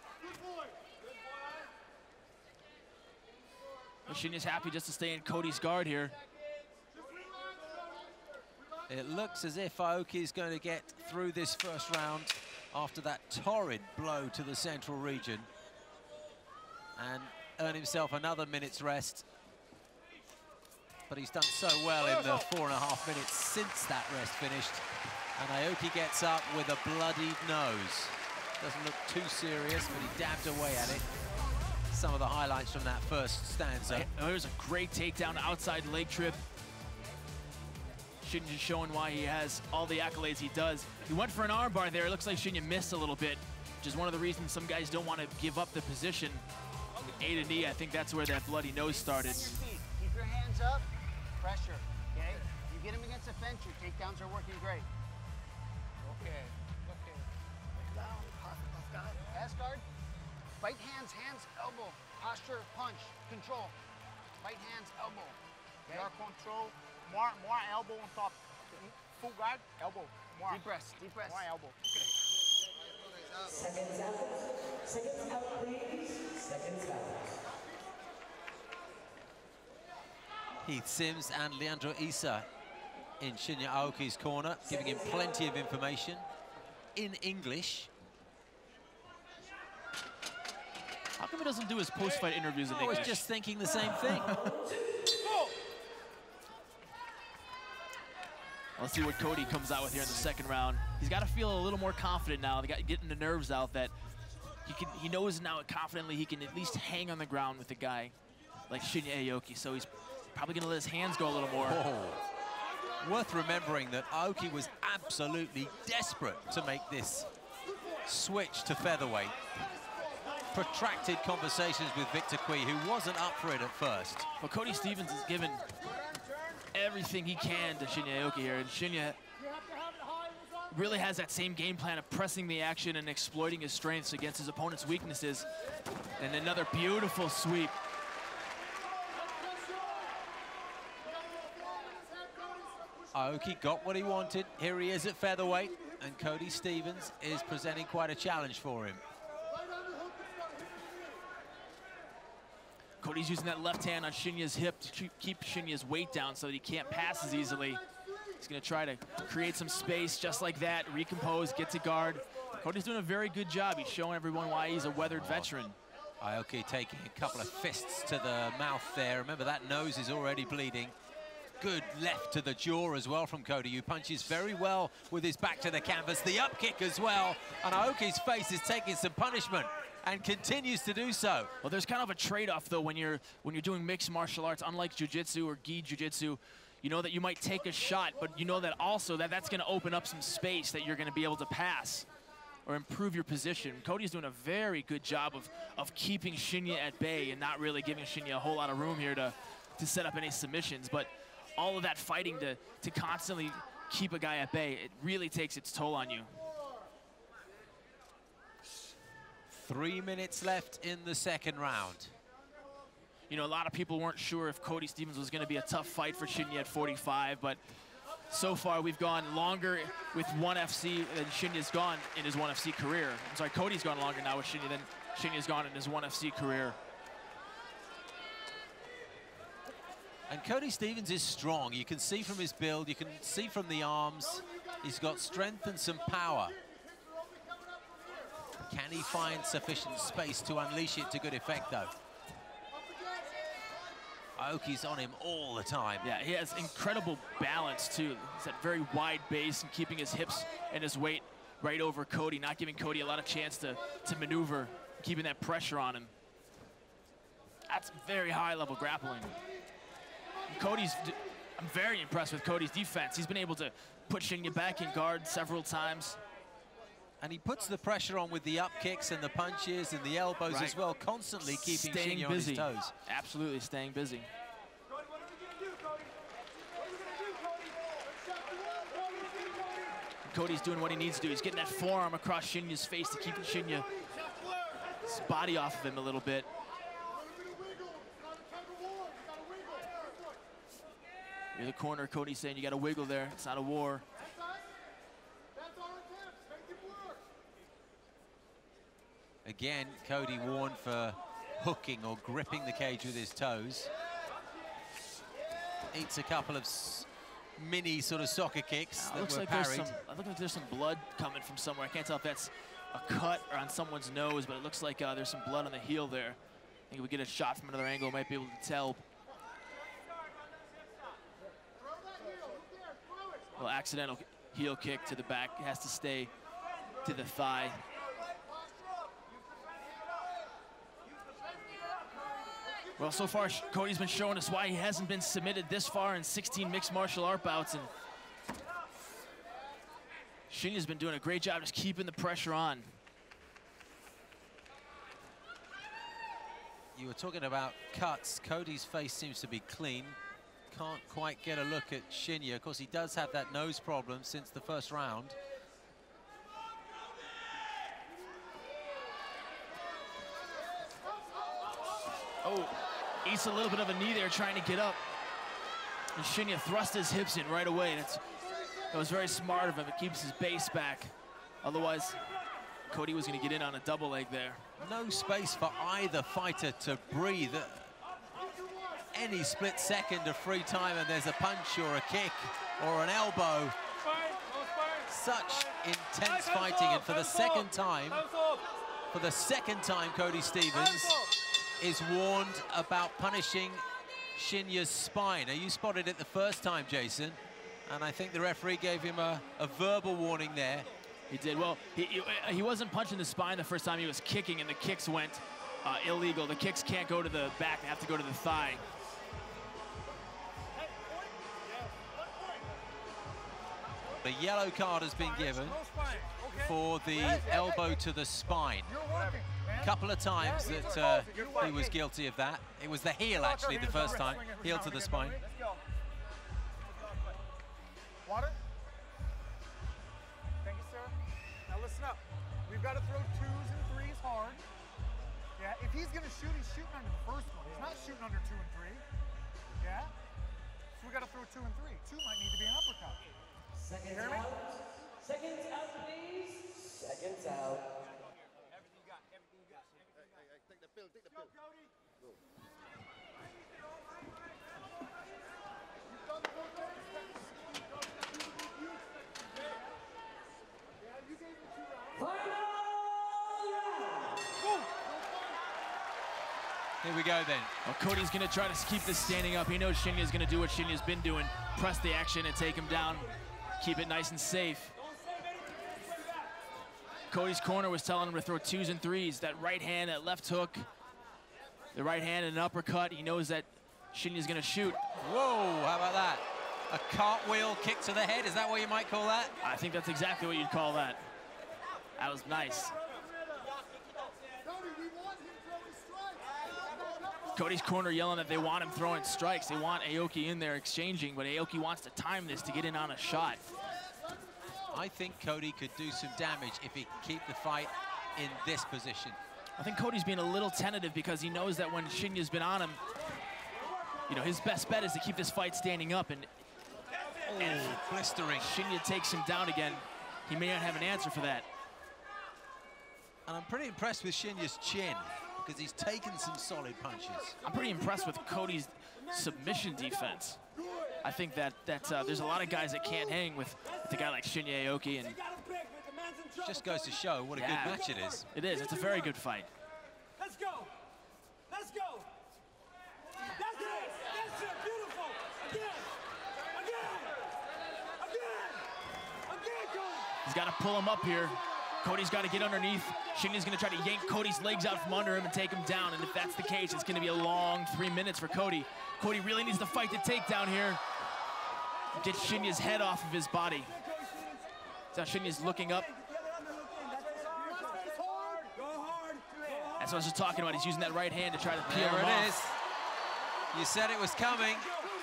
But Shinya's happy just to stay in Cody's guard here. It looks as if Aoki is going to get through this first round after that torrid blow to the central region and earn himself another minute's rest. But he's done so well in the four and a half minutes since that rest finished. And Aoki gets up with a bloodied nose. Doesn't look too serious, but he dabbed away at it. Some of the highlights from that first stanza. There's a great takedown, outside leg trip. Shinya showing why he has all the accolades he does. He went for an armbar there. It looks like Shinya missed a little bit, which is one of the reasons some guys don't want to give up the position. A to knee, I think that's where that bloody nose started. Keep your hands up, pressure, okay? You get him against the fence, your takedowns are working great. Okay, okay. Down, pass guard. Fight hands, hands, elbow. Posture, punch, control. Fight hands, elbow. Okay? Your control, more, more elbow on top. Full guard, elbow. More. Deep press, deep press. More elbow. Okay. Seconds out. Seconds out, please. Seconds out. Heath Sims and Leandro Issa in Shinya Aoki's corner, giving him plenty of information in English. How come he doesn't do his post-fight interviews in I English? was just thinking the same thing. Let's see what Cody comes out with here in the second round. He's got to feel a little more confident now. They got getting the nerves out that he can. He knows now confidently he can at least hang on the ground with a guy like Shinya Aoki. So he's probably going to let his hands go a little more. Oh. Worth remembering that Aoki was absolutely desperate to make this switch to featherweight. Protracted conversations with Victor Cui, who wasn't up for it at first. But Cody Stevens has given everything he can to Shinya Aoki here, and Shinya really has that same game plan of pressing the action and exploiting his strengths against his opponent's weaknesses. And another beautiful sweep. Aoki got what he wanted. Here he is at featherweight, and Cody Stevens is presenting quite a challenge for him. Cody's using that left hand on Shinya's hip to keep Shinya's weight down so that he can't pass as easily. He's going to try to create some space just like that, recompose, get to guard. Cody's doing a very good job. He's showing everyone why he's a weathered veteran. Aoki taking a couple of fists to the mouth there. Remember, that nose is already bleeding. Good left to the jaw as well from Cody, who punches very well with his back to the canvas. The up kick as well. And Aoki's face is taking some punishment and continues to do so. Well, there's kind of a trade-off, though, when you're when you're doing mixed martial arts, unlike jiu-jitsu or gi jiu-jitsu. You know that you might take a shot, but you know that also that that's going to open up some space that you're going to be able to pass or improve your position. Cody's doing a very good job of, of keeping Shinya at bay and not really giving Shinya a whole lot of room here to, to set up any submissions. But all of that fighting to, to constantly keep a guy at bay, it really takes its toll on you. Three minutes left in the second round. You know, a lot of people weren't sure if Cody Stevens was going to be a tough fight for Shinya at forty-five, but so far we've gone longer with ONE F C than Shinya's gone in his ONE F C career. I'm sorry, Cody's gone longer now with Shinya than Shinya's gone in his ONE F C career. And Cody Stevens is strong. You can see from his build, you can see from the arms, he's got strength and some power. Can he find sufficient space to unleash it to good effect, though? Aoki's on him all the time. Yeah, he has incredible balance, too. He's at very wide base and keeping his hips and his weight right over Cody, not giving Cody a lot of chance to, to maneuver, keeping that pressure on him. That's very high-level grappling. And Cody's, I'm very impressed with Cody's defense. He's been able to put Shinya back in guard several times. And he puts the pressure on with the up kicks and the punches and the elbows right. as well, constantly keeping staying Shinya busy. on his toes. Absolutely staying busy. Cody, what are you gonna do, Cody? What are you gonna do, Cody? Cody, Cody? Cody's doing what he needs to do. He's getting that forearm across Shinya's face to keep Shinya's body off of him a little bit. You're the corner, Cody's saying you got to wiggle there. It's not a war. Again, Cody warned for hooking or gripping the cage with his toes. Eats a couple of s mini sort of soccer kicks Uh, that looks were like parried. there's some, it looks like there's some blood coming from somewhere. I can't tell if that's a cut or on someone's nose, but it looks like uh, there's some blood on the heel there. I think if we get a shot from another angle, we might be able to tell. A little accidental heel kick to the back. It has to stay to the thigh. Well, so far, Cody's been showing us why he hasn't been submitted this far in sixteen mixed martial art bouts. And Shinya's been doing a great job just keeping the pressure on. You were talking about cuts. Cody's face seems to be clean. Can't quite get a look at Shinya. Of course, he does have that nose problem since the first round. Oh, eats a little bit of a knee there trying to get up. And Shinya thrust his hips in right away. And it's, that was very smart of him. It keeps his base back. Otherwise, Cody was going to get in on a double leg there. No space for either fighter to breathe. Any split second of free time and there's a punch or a kick or an elbow. Such intense fighting, and for the second time, for the second time, Cody Stevens is warned about punishing Shinya's spine. Now, you spotted it the first time, Jason, and I think the referee gave him a, a verbal warning there. He did. Well, he, he, he wasn't punching the spine the first time. He was kicking, and the kicks went uh, illegal. The kicks can't go to the back. They have to go to the thigh. The yellow card has been given for the elbow to the spine. A couple of times that uh, he was guilty of that. It was the heel, actually, the first time. Heel to the spine. Water? Thank you, sir. Now listen up. We've got to throw twos and threes hard. Yeah, if he's going to shoot, he's shooting under the first one. He's not shooting under two and three. Yeah? So we got to throw two and three. Two might need to be an uppercut. Seconds out. Seconds out, please. Seconds out. Everything you got. Everything you got. Everything you got. Hey, hey, take the pill. Take the pill. Go, Cody. Go. You've done the work. Yeah, you gave it two rounds. Final round. Here we go then. Well, Cody's going to try to keep this standing up. He knows Shinya's going to do what Shinya's been doing. Press the action and take him down. Keep it nice and safe. Cody's corner was telling him to throw twos and threes. That right hand, that left hook, the right hand and an uppercut. He knows that Shinya's going to shoot. Whoa, how about that? A cartwheel kick to the head, is that what you might call that? I think that's exactly what you'd call that. That was nice. Cody's corner yelling that they want him throwing strikes. They want Aoki in there exchanging, but Aoki wants to time this to get in on a shot. I think Cody could do some damage if he can keep the fight in this position. I think Cody's being a little tentative because he knows that when Shinya's been on him, you know, his best bet is to keep this fight standing up. And, oh, and blistering. Shinya takes him down again. He may not have an answer for that. And I'm pretty impressed with Shinya's chin, because he's taken some solid punches. I'm pretty impressed with Cody's submission defense. I think that that uh, there's a lot of guys that can't hang with, with a guy like Shinya Aoki, and just goes to show what a yeah, good match it is. It is. It's a very good fight. Let's go. Let's go. That's it. That's it. Beautiful. Again. Again. Again. Again, go. He's got to pull him up here. Cody's got to get underneath. Shinya's going to try to yank Cody's legs out from under him and take him down. And if that's the case, it's going to be a long three minutes for Cody. Cody really needs to fight the takedown here. Get Shinya's head off of his body. Now Shinya's looking up. That's what I was just talking about. He's using that right hand to try to peel there him it off. is. You said it was coming. You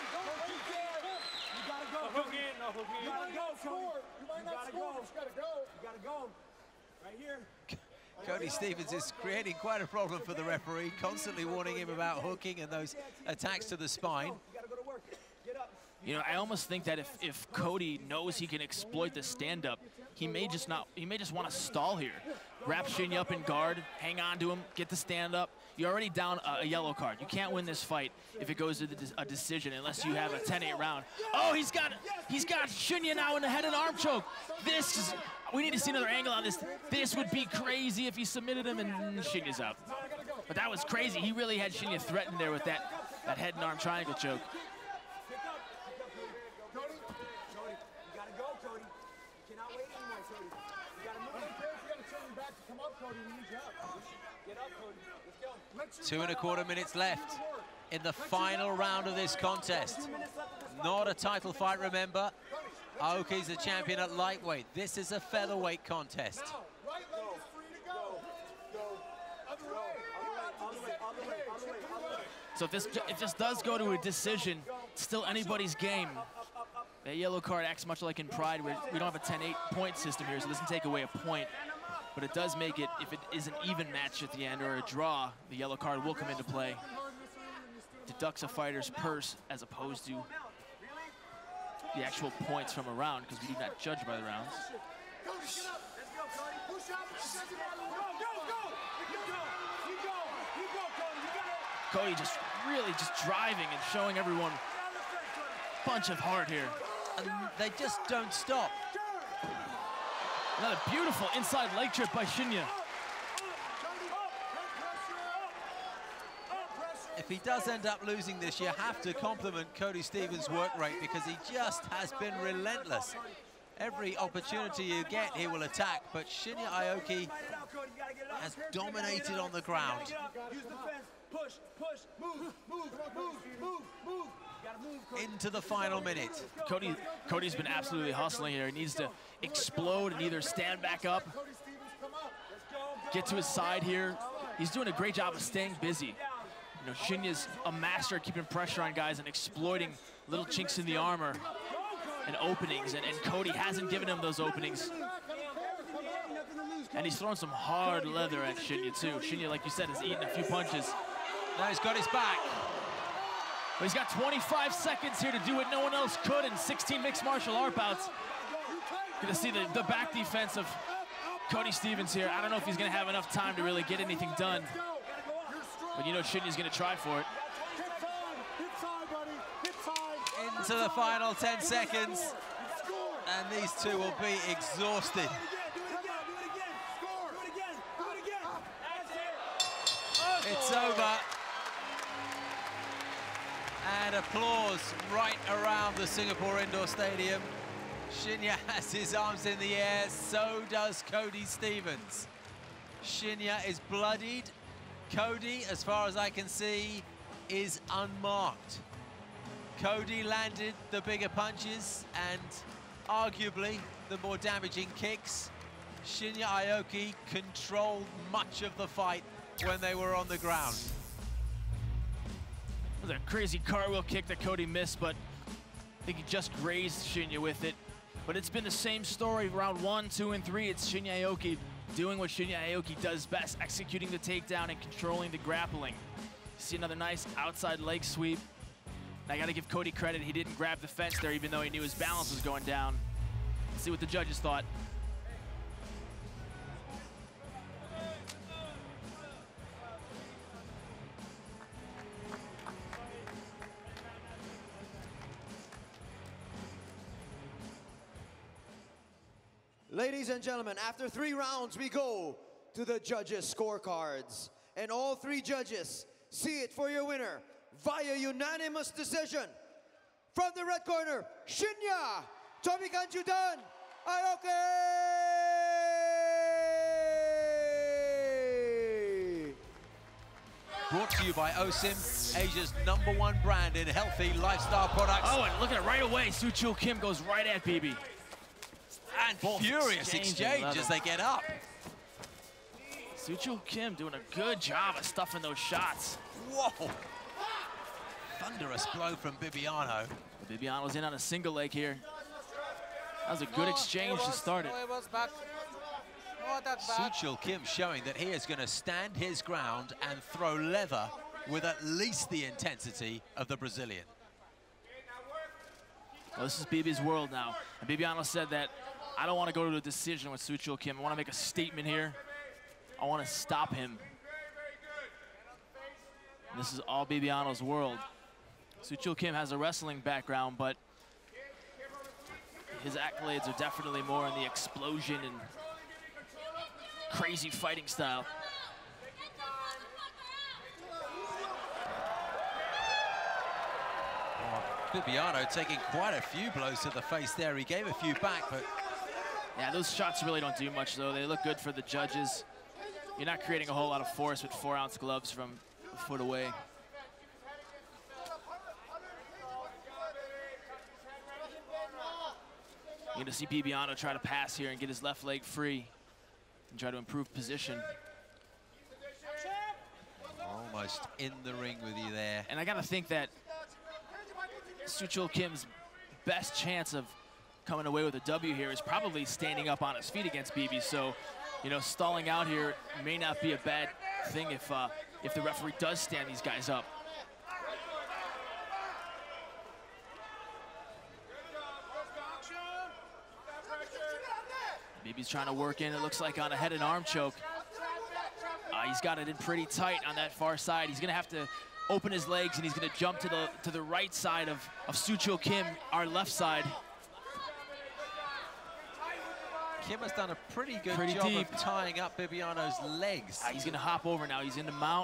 gotta go. You gotta go, Cody. You might not score, but you gotta go. You gotta go. Right here. Cody Stevens is creating quite a problem for the referee, constantly warning him about hooking and those attacks to the spine. You know, I almost think that if, if Cody knows he can exploit the stand-up, he may just not, he may just want to stall here. Wrap Shinya up in guard, hang on to him, get the stand-up. You're already down a, a yellow card. You can't win this fight if it goes to the, a decision unless you have a ten eight round. Oh, he's got he's got Shinya now in the head and arm choke. This is, we need to see another angle on this. This would be crazy if he submitted him and Shinya's out. But that was crazy. He really had Shinya threatened there with that, that head and arm triangle choke. Two and a quarter minutes left in the final round of this contest. Not a title fight, remember. Aoki's the champion at lightweight. This is a featherweight contest. So if this, if this does go to a decision, it's still anybody's game. That yellow card acts much like in Pride, where we don't have a ten eight point system here, so it doesn't take away a point. But it does make it, if it is an even match at the end or a draw, the yellow card will come into play. Deducts a fighter's purse as opposed to the actual points from a round, because we do not judge by the rounds. Cody just really just driving and showing everyone a bunch of heart here. And they just don't stop. Another beautiful inside leg trip by Shinya. If he does end up losing this, you have to compliment Cody Stevens' work rate, because he just has been relentless. Every opportunity you get, he will attack, but Shinya Aoki has dominated on the ground. Push, push, move, move, move, move, move. Into the final minute. Cody, Cody's been absolutely hustling here. He needs to explode and either stand back up, get to his side here. He's doing a great job of staying busy. You know, Shinya's a master at keeping pressure on guys and exploiting little chinks in the armor and openings, and, and Cody hasn't given him those openings. And he's throwing some hard leather at Shinya too. Shinya, like you said, has eaten a few punches. Now he's got his back. But he's got twenty-five seconds here to do what no one else could in sixteen mixed martial art bouts. Gonna see the, the back defense of Cody Stevens here. I don't know if he's gonna have enough time to really get anything done. But you know Shinya's gonna try for it. Into the final ten seconds. And these two will be exhausted. It's over. And applause right around the Singapore Indoor Stadium. Shinya has his arms in the air, so does Cody Stevens. Shinya is bloodied. Cody, as far as I can see, is unmarked. Cody landed the bigger punches and arguably the more damaging kicks. Shinya Aoki controlled much of the fight when they were on the ground. It was a crazy cartwheel kick that Cody missed, but I think he just grazed Shinya with it. But it's been the same story round one, two, and three. It's Shinya Aoki doing what Shinya Aoki does best, executing the takedown and controlling the grappling. You see another nice outside leg sweep. And I gotta give Cody credit, he didn't grab the fence there even though he knew his balance was going down. Let's see what the judges thought. Ladies and gentlemen, after three rounds, we go to the judges' scorecards. And all three judges see it for your winner via unanimous decision. From the red corner, Shinya Aoki. Brought to you by O S I M, Asia's number one brand in healthy lifestyle products. Oh, and look at it right away. Chul Kim goes right at Bibi. And Both furious exchange as they get up. Chul Kim doing a good job of stuffing those shots. Whoa! Thunderous blow from Bibiano. Bibiano's in on a single leg here. That was a good exchange to start it. Chul Kim showing that he is going to stand his ground and throw leather with at least the intensity of the Brazilian. Well, this is Bibi's world now. And Bibiano said that, I don't want to go to a decision with Chul Kim. I want to make a statement here. I want to stop him. And this is all Bibiano's world. Chul Kim has a wrestling background, but his accolades are definitely more in the explosion and crazy fighting style. Bibiano taking quite a few blows to the face there. He gave a few back, but Yeah, those shots really don't do much, though. They look good for the judges. You're not creating a whole lot of force with four-ounce gloves from a foot away. You're gonna see Bibiano try to pass here and get his left leg free and try to improve position. Almost in the ring with you there. And I gotta think that Chul Kim's best chance of coming away with a W here is probably standing up on his feet against Bibi. So, you know, stalling out here may not be a bad thing if uh, if the referee does stand these guys up. Bibi's trying to work in, it looks like, on a head and arm choke. Uh, he's got it in pretty tight on that far side. He's gonna have to open his legs, and he's gonna jump to the to the right side of, of Chul Kim, our left side. Kim has done a pretty good Pretty job deep. of tying up Bibiano's legs. Uh, he's gonna hop over now, he's in the mount.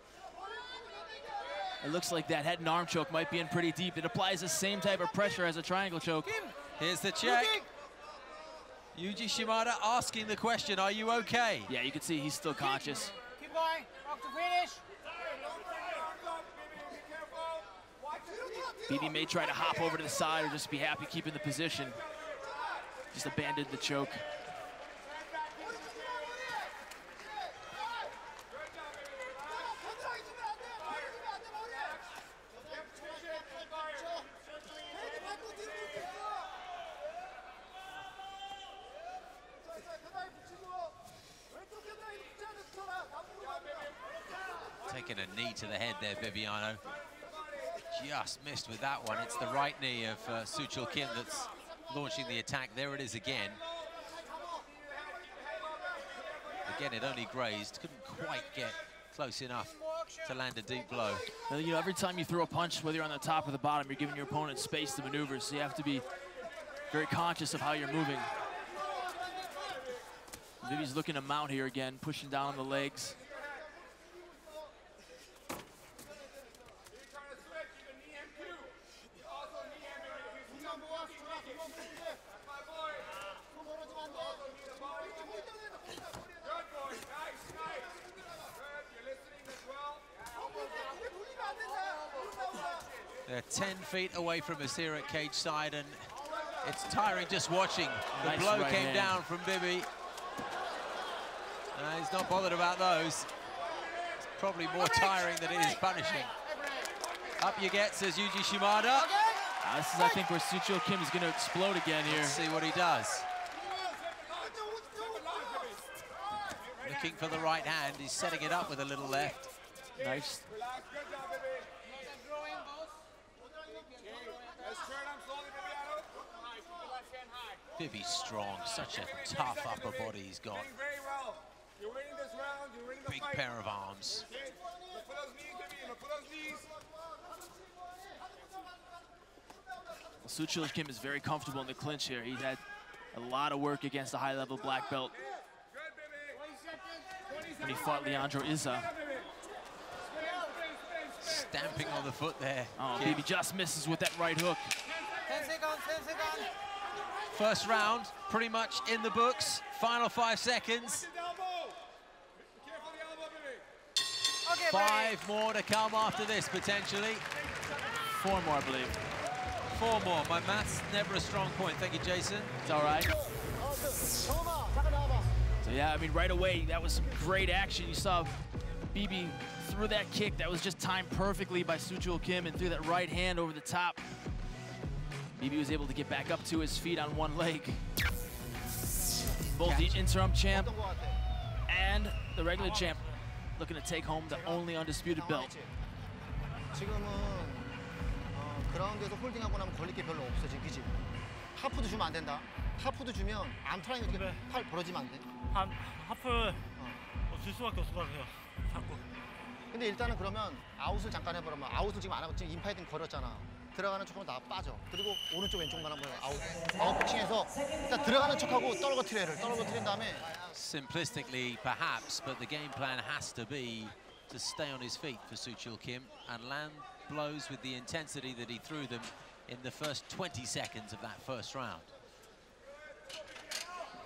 It looks like that head and arm choke might be in pretty deep. It applies the same type of pressure as a triangle choke. Here's the check. Yuji Shimada asking the question, are you okay? Yeah, you can see he's still conscious. Keep going. Walk to finish. Bibi may try to hop over to the side or just be happy keeping the position. Just abandoned the choke. Taking a knee to the head there, Bibiano. Just missed with that one. It's the right knee of uh, Chul Kim that's launching the attack. There it is again. Again, it only grazed. Couldn't quite get close enough to land a deep blow. Well, you know, every time you throw a punch, whether you're on the top or the bottom, you're giving your opponent space to maneuver, so you have to be very conscious of how you're moving. Bibi's looking to mount here again, pushing down on the legs. They're ten feet away from us here at cage side, and it's tiring just watching. The Nice blow right came hand. down from Bibi. Uh, he's not bothered about those. It's probably more tiring than it is punishing. Up you get, says Yuji Shimada. Uh, this is, I think, where Chul Kim is going to explode again here. Let's see what he does. Looking for the right hand. He's setting it up with a little left. Nice. Bibi's strong, such a tough upper body he's got. Big pair of arms. Well, Chul Kim is very comfortable in the clinch here. He's had a lot of work against a high-level black belt when he fought Leandro Izza. Stamping on the foot there. Oh, Kim. Bibi just misses with that right hook. ten seconds, ten seconds. First round, pretty much in the books. Final five seconds. Okay, Five more to come after this, potentially. Four more, I believe. Four more. My math's never a strong point. Thank you, Jason. It's all right. So, yeah, I mean, right away, that was some great action. You saw Bibi threw that kick. That was just timed perfectly by Chul Kim and threw that right hand over the top. Bibi was able to get back up to his feet on one leg. Both the interim champ and the regular champ looking to take home the only undisputed belt. 지금은 어, 그라운드에서 홀딩하고 나면 걸릴 게 별로 없어 지금, 그치? 하프도 주면 안 된다. 하프도 주면 암트라인 어떻게 팔 벌어지면 안 돼. 한 하프 어, 줄 수밖에 없을 것 같아요. 자꾸. 근데 일단은 그러면 아웃을 잠깐 해보라면 아웃을 지금 안 하고 지금 인파이팅 걸었잖아. 들어가는 척하고 나 빠져. 그리고 오른쪽 왼쪽만 한번 아웃. 아웃 복싱해서 일단 들어가는 척하고 떨어뜨려를 떨어뜨린 다음에. Simplistically, perhaps, but the game plan has to be to stay on his feet for Chul Kim and land blows with the intensity that he threw them in the first twenty seconds of that first round.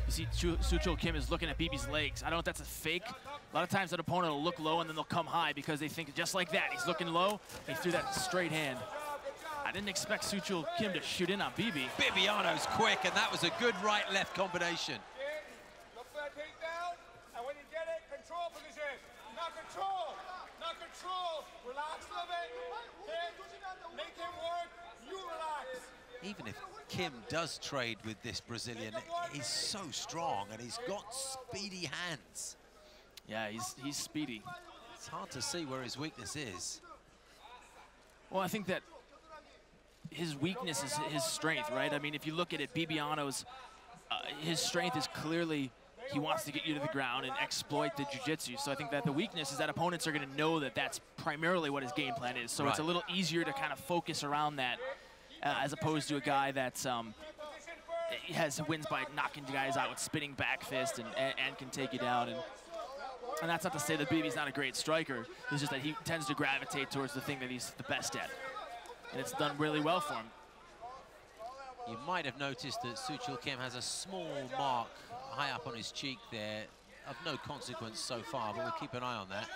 You see Chul Kim is looking at Bibi's legs. I don't know if that's a fake. A lot of times that opponent will look low and then they'll come high because they think just like that. He's looking low, he threw that straight hand. I didn't expect Chul Kim to shoot in on Bibi. Bibiano's quick, and that was a good right-left combination. Look for that takedown, and when you get it, control position. Not control, not control. Relax a little bit. Hit, make him work, you relax. Even if Kim does trade with this Brazilian, he's so strong, and he's got speedy hands. Yeah, he's, he's speedy. It's hard to see where his weakness is. Well, I think that his weakness is his strength, right? I mean, if you look at it, Bibiano's, uh, his strength is clearly he wants to get you to the ground and exploit the jiu-jitsu. So I think that the weakness is that opponents are going to know that that's primarily what his game plan is. So right. It's a little easier to kind of focus around that uh, as opposed to a guy that's um, has wins by knocking guys out with spinning back fist and, and, and can take you down. And, and that's not to say that Bibi's not a great striker. It's just that he tends to gravitate towards the thing that he's the best at. And it's done really well for him. You might have noticed that Chul Kim has a small mark high up on his cheek there, of no consequence so far, but we'll keep an eye on that.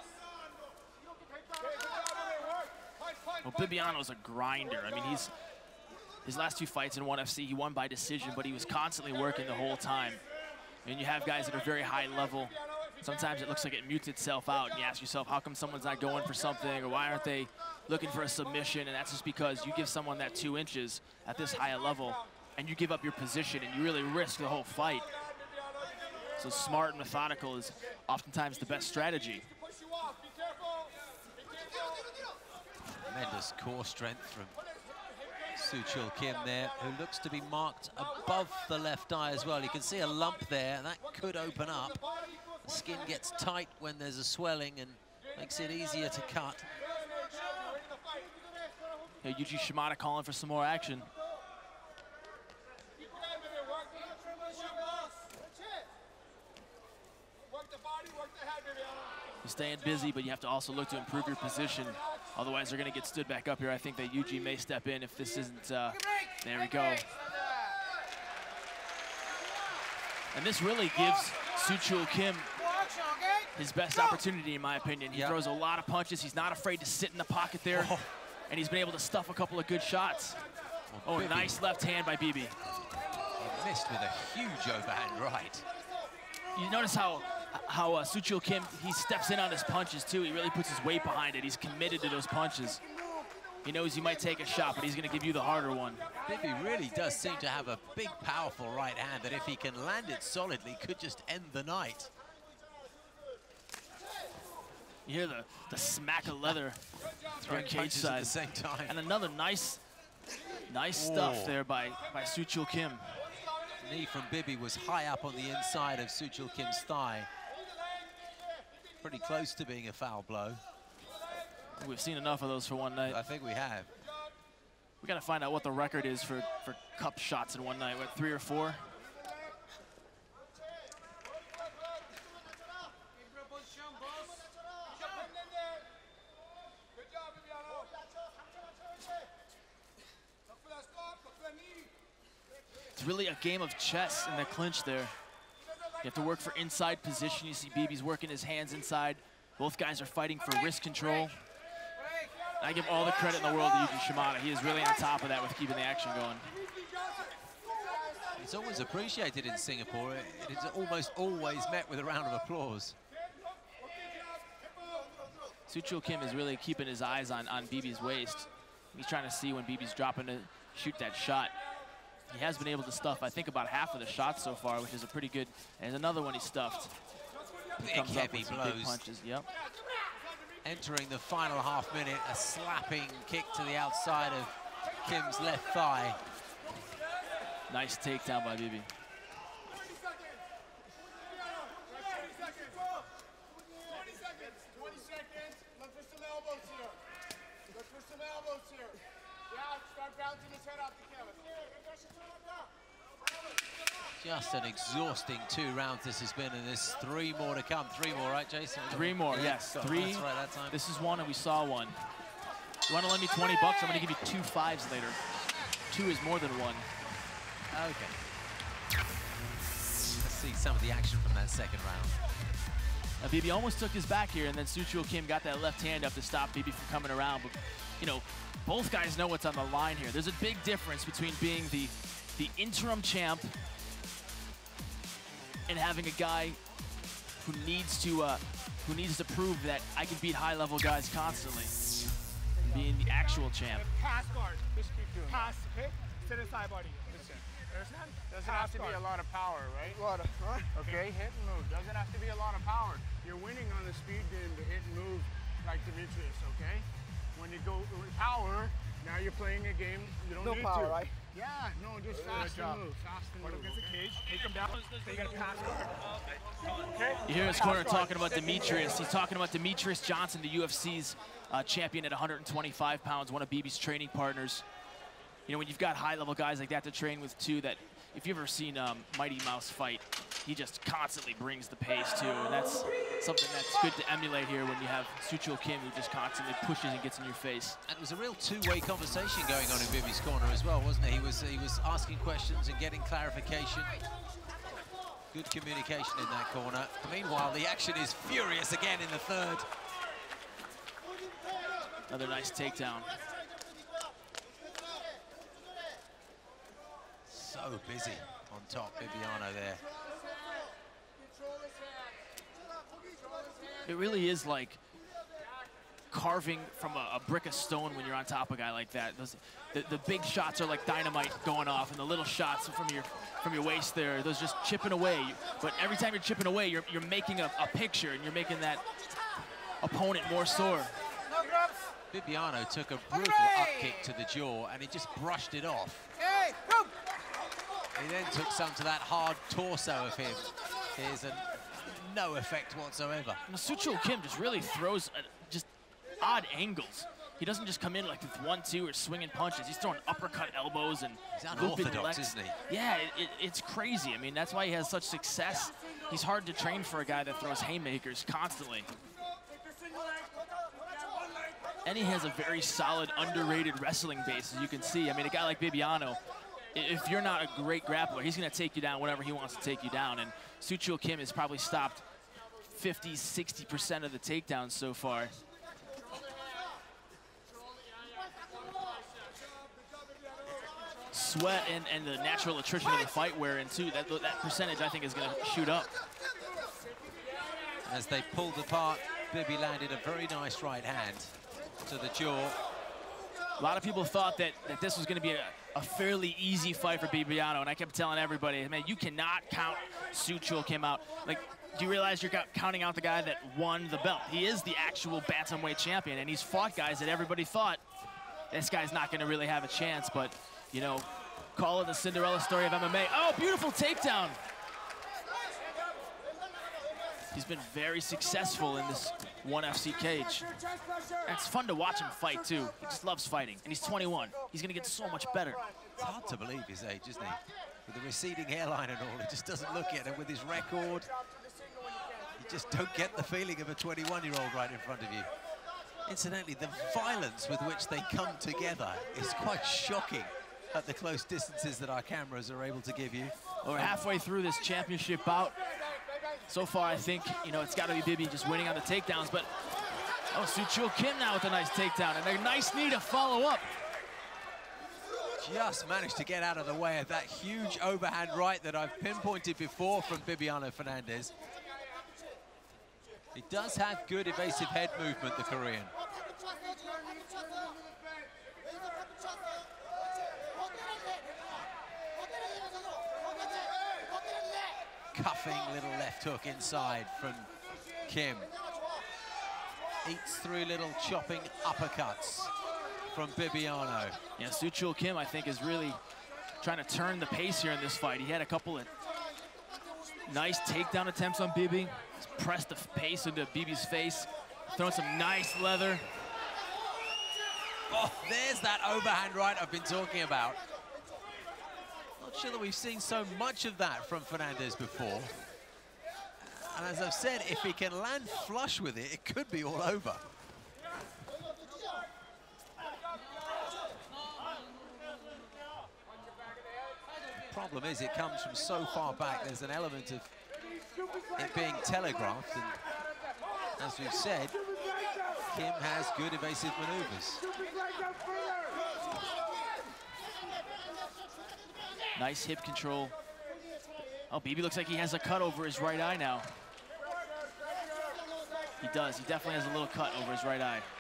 Well, Bibiano's a grinder. I mean, he's his last two fights in ONE F C, he won by decision, but he was constantly working the whole time. And you have guys that are very high level. Sometimes it looks like it mutes itself out, and you ask yourself, how come someone's not going for something, or why aren't they looking for a submission? And that's just because you give someone that two inches at this high a level, and you give up your position, and you really risk the whole fight. So smart and methodical is oftentimes the best strategy. Tremendous core strength from Chul Kim there, who looks to be marked above the left eye as well. You can see a lump there, and that could open up. The skin gets tight when there's a swelling and makes it easier to cut. Hey, Yuji Shimada calling for some more action. You're staying busy, but you have to also look to improve your position. Otherwise, they're going to get stood back up here. I think that Yuji may step in if this isn't, uh, there we go. And this really gives Chul Kim his best opportunity, in my opinion. He yep. throws a lot of punches. He's not afraid to sit in the pocket there, oh. and he's been able to stuff a couple of good shots. Well, oh, Bibi. Nice left hand by Bibi. He missed with a huge overhand right. You notice how how uh, Chul Kim, he steps in on his punches too. He really puts his weight behind it. He's committed to those punches. He knows he might take a shot, but he's going to give you the harder one. Bibi really does seem to have a big, powerful right hand that if he can land it solidly, could just end the night. You hear the, the smack of leather throwing cage side at the same time. And another nice, nice Whoa. stuff there by, by Chul Kim. Knee from Bibi was high up on the inside of Chul Kim's thigh. Pretty close to being a foul blow. We've seen enough of those for one night. I think we have. We got to find out what the record is for, for cup shots in one night. What, three or four? It's really a game of chess in the clinch there. You have to work for inside position. You see Bibi's working his hands inside. Both guys are fighting for wrist control. I give all the credit in the world to Yuji Shimada. He is really on top of that with keeping the action going. It's always appreciated in Singapore. It is almost always met with a round of applause. Chul Kim is really keeping his eyes on, on Bibi's waist. He's trying to see when Bibi's dropping to shoot that shot. He has been able to stuff, I think, about half of the shots so far, which is a pretty good, and another one he stuffed. Big Comes heavy up with blows. Big punches, yep. Entering the final half minute, a slapping kick to the outside of Kim's left thigh. Nice takedown by Bibi. Just an exhausting two rounds this has been, and there's three more to come. Three more, right, Jason? Three more, yeah, yes. Three. That's right, that time. This is one, and we saw one. You want to lend me twenty bucks? I'm going to give you two fives later. Two is more than one. Okay. see some of the action from that second round. Now, Bibi almost took his back here, and then Chul Kim got that left hand up to stop Bibi from coming around. But, you know, both guys know what's on the line here. There's a big difference between being the, the interim champ and having a guy who needs to uh, who needs to prove that I can beat high-level guys constantly, and being the actual champ. Pass guard. Just keep doing Pass, okay? Sit inside body. Listen. Understand? Doesn't have to be a lot of power, right? A lot of, huh? Okay, hit and move. Doesn't have to be a lot of power. You're winning on the speed game to hit and move like Demetrius, okay? When you go with power, now you're playing a game you don't No need power, to. right? Yeah, no, just fast and move. Fast and move. Against the cage, take him down. So you got to pass guard. Okay? You hear his corner talking about Demetrius. He's talking about Demetrius Johnson, the U F C's uh, champion at one hundred twenty-five pounds, one of Bibi's training partners. You know, when you've got high-level guys like that to train with, too, that if you've ever seen um, Mighty Mouse fight, he just constantly brings the pace, too. And that's something that's good to emulate here when you have Chul Kim, who just constantly pushes and gets in your face. And it was a real two-way conversation going on in Bibi's corner as well, wasn't it? He was, he was asking questions and getting clarification. Good communication in that corner. Meanwhile, the action is furious again in the third. Another nice takedown. So busy on top, Bibiano there. It really is like carving from a, a brick of stone when you're on top of a guy like that. Those, the, the big shots are like dynamite going off, and the little shots from your from your waist there, those just chipping away. But every time you're chipping away, you're, you're making a, a picture, and you're making that opponent more sore. Bibiano took a brutal up kick to the jaw, and he just brushed it off. Hey, go! He then took some to that hard torso of him. Here's a no effect whatsoever. Chul Kim just really throws a, just odd angles. He doesn't just come in like with one, two, or swinging punches. He's throwing uppercut elbows and He's unorthodox, isn't he? Yeah, it, it, it's crazy. I mean, that's why he has such success. He's hard to train for a guy that throws haymakers constantly. And he has a very solid, underrated wrestling base, as you can see. I mean, a guy like Bibiano, if you're not a great grappler, he's going to take you down whenever he wants to take you down. And Chul Kim has probably stopped fifty, sixty percent of the takedowns so far. Sweat and, and the natural attrition of the fight wear in, too. That, that percentage, I think, is going to shoot up. As they pulled apart, Bibi landed a very nice right hand to the jaw. A lot of people thought that, that this was going to be a, a fairly easy fight for Bibiano, and I kept telling everybody, man, you cannot count Chul Kim out. Like, do you realize you're counting out the guy that won the belt? He is the actual bantamweight champion, and he's fought guys that everybody thought this guy's not going to really have a chance, but, you know, call it the Cinderella story of M M A. Oh, beautiful takedown. He's been very successful in this ONE F C cage. And it's fun to watch him fight, too. He just loves fighting, and he's twenty-one. He's going to get so much better. It's hard to believe his age, isn't he? With the receding hairline and all, it just doesn't look it. And with his record, you just don't get the feeling of a twenty-one-year-old right in front of you. Incidentally, the violence with which they come together is quite shocking at the close distances that our cameras are able to give you. Well, we're halfway through this championship bout. So far, I think, you know, it's got to be Bibi just winning on the takedowns, but oh, Chul Kim now with a nice takedown, and a nice knee to follow up. Just managed to get out of the way of that huge overhand right that I've pinpointed before from Bibiano Fernandes. He does have good evasive head movement, the Korean. Cuffing little left hook inside from Kim. Eats through little chopping uppercuts from Bibiano. Yeah, Chul Kim, I think, is really trying to turn the pace here in this fight. He had a couple of nice takedown attempts on Bibi. He's pressed the pace into Bibi's face, throwing some nice leather. Oh, there's that overhand right I've been talking about. Not sure that we've seen so much of that from Fernandes before. And as I've said, if he can land flush with it, it could be all over. Problem is, it comes from so far back. There's an element of it being telegraphed. And as we've said, Kim has good evasive maneuvers. Nice hip control. Oh, Bibi looks like he has a cut over his right eye now. He does. He definitely has a little cut over his right eye.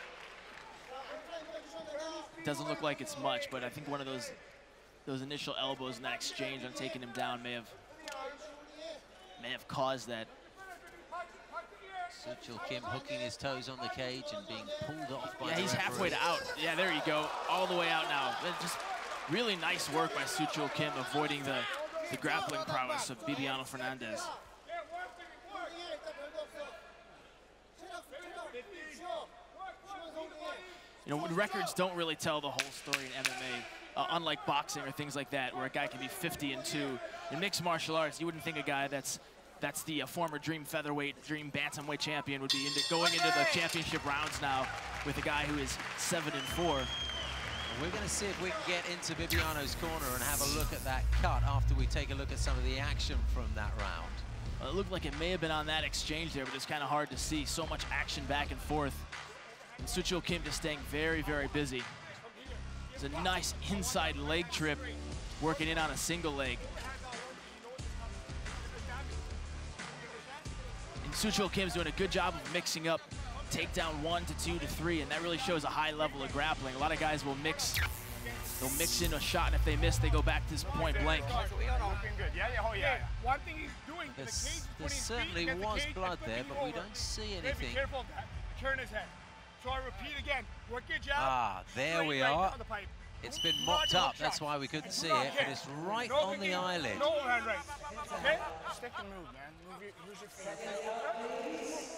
Doesn't look like it's much, but I think one of those those initial elbows in that exchange on taking him down may have may have caused that. Chul Kim hooking his toes on the cage and being pulled off by Yeah, the he's referee. halfway to out. Yeah, there you go. All the way out now. Just really nice work by Chul Kim avoiding the, the grappling prowess of Bibiano Fernandes. You know, records don't really tell the whole story in M M A, uh, unlike boxing or things like that, where a guy can be fifty and two. In mixed martial arts, you wouldn't think a guy that's that's the uh, former Dream Featherweight, Dream Bantamweight champion would be into, going into the championship rounds now with a guy who is seven and four. We're going to see if we can get into Bibiano's corner and have a look at that cut after we take a look at some of the action from that round. Well, it looked like it may have been on that exchange there, but it's kind of hard to see. So much action back and forth. And Chul Kim just staying very, very busy. It's a nice inside leg trip, working in on a single leg. And Chul Kim's doing a good job of mixing up takedown one to two to three, and that really shows a high level of grappling. A lot of guys will mix, they'll mix in a shot, and if they miss, they go back to this point blank. One thing he's doing, the There's, cage, there certainly was blood there, but we don't see anything. Be careful of that. Turn his head. So I repeat again, work your jab. Ah, there we are. It's been mopped up, that's why we couldn't see it, but it's right on the eyelid. No overhand right. Okay? Stick and move, man. Move your, use your feet.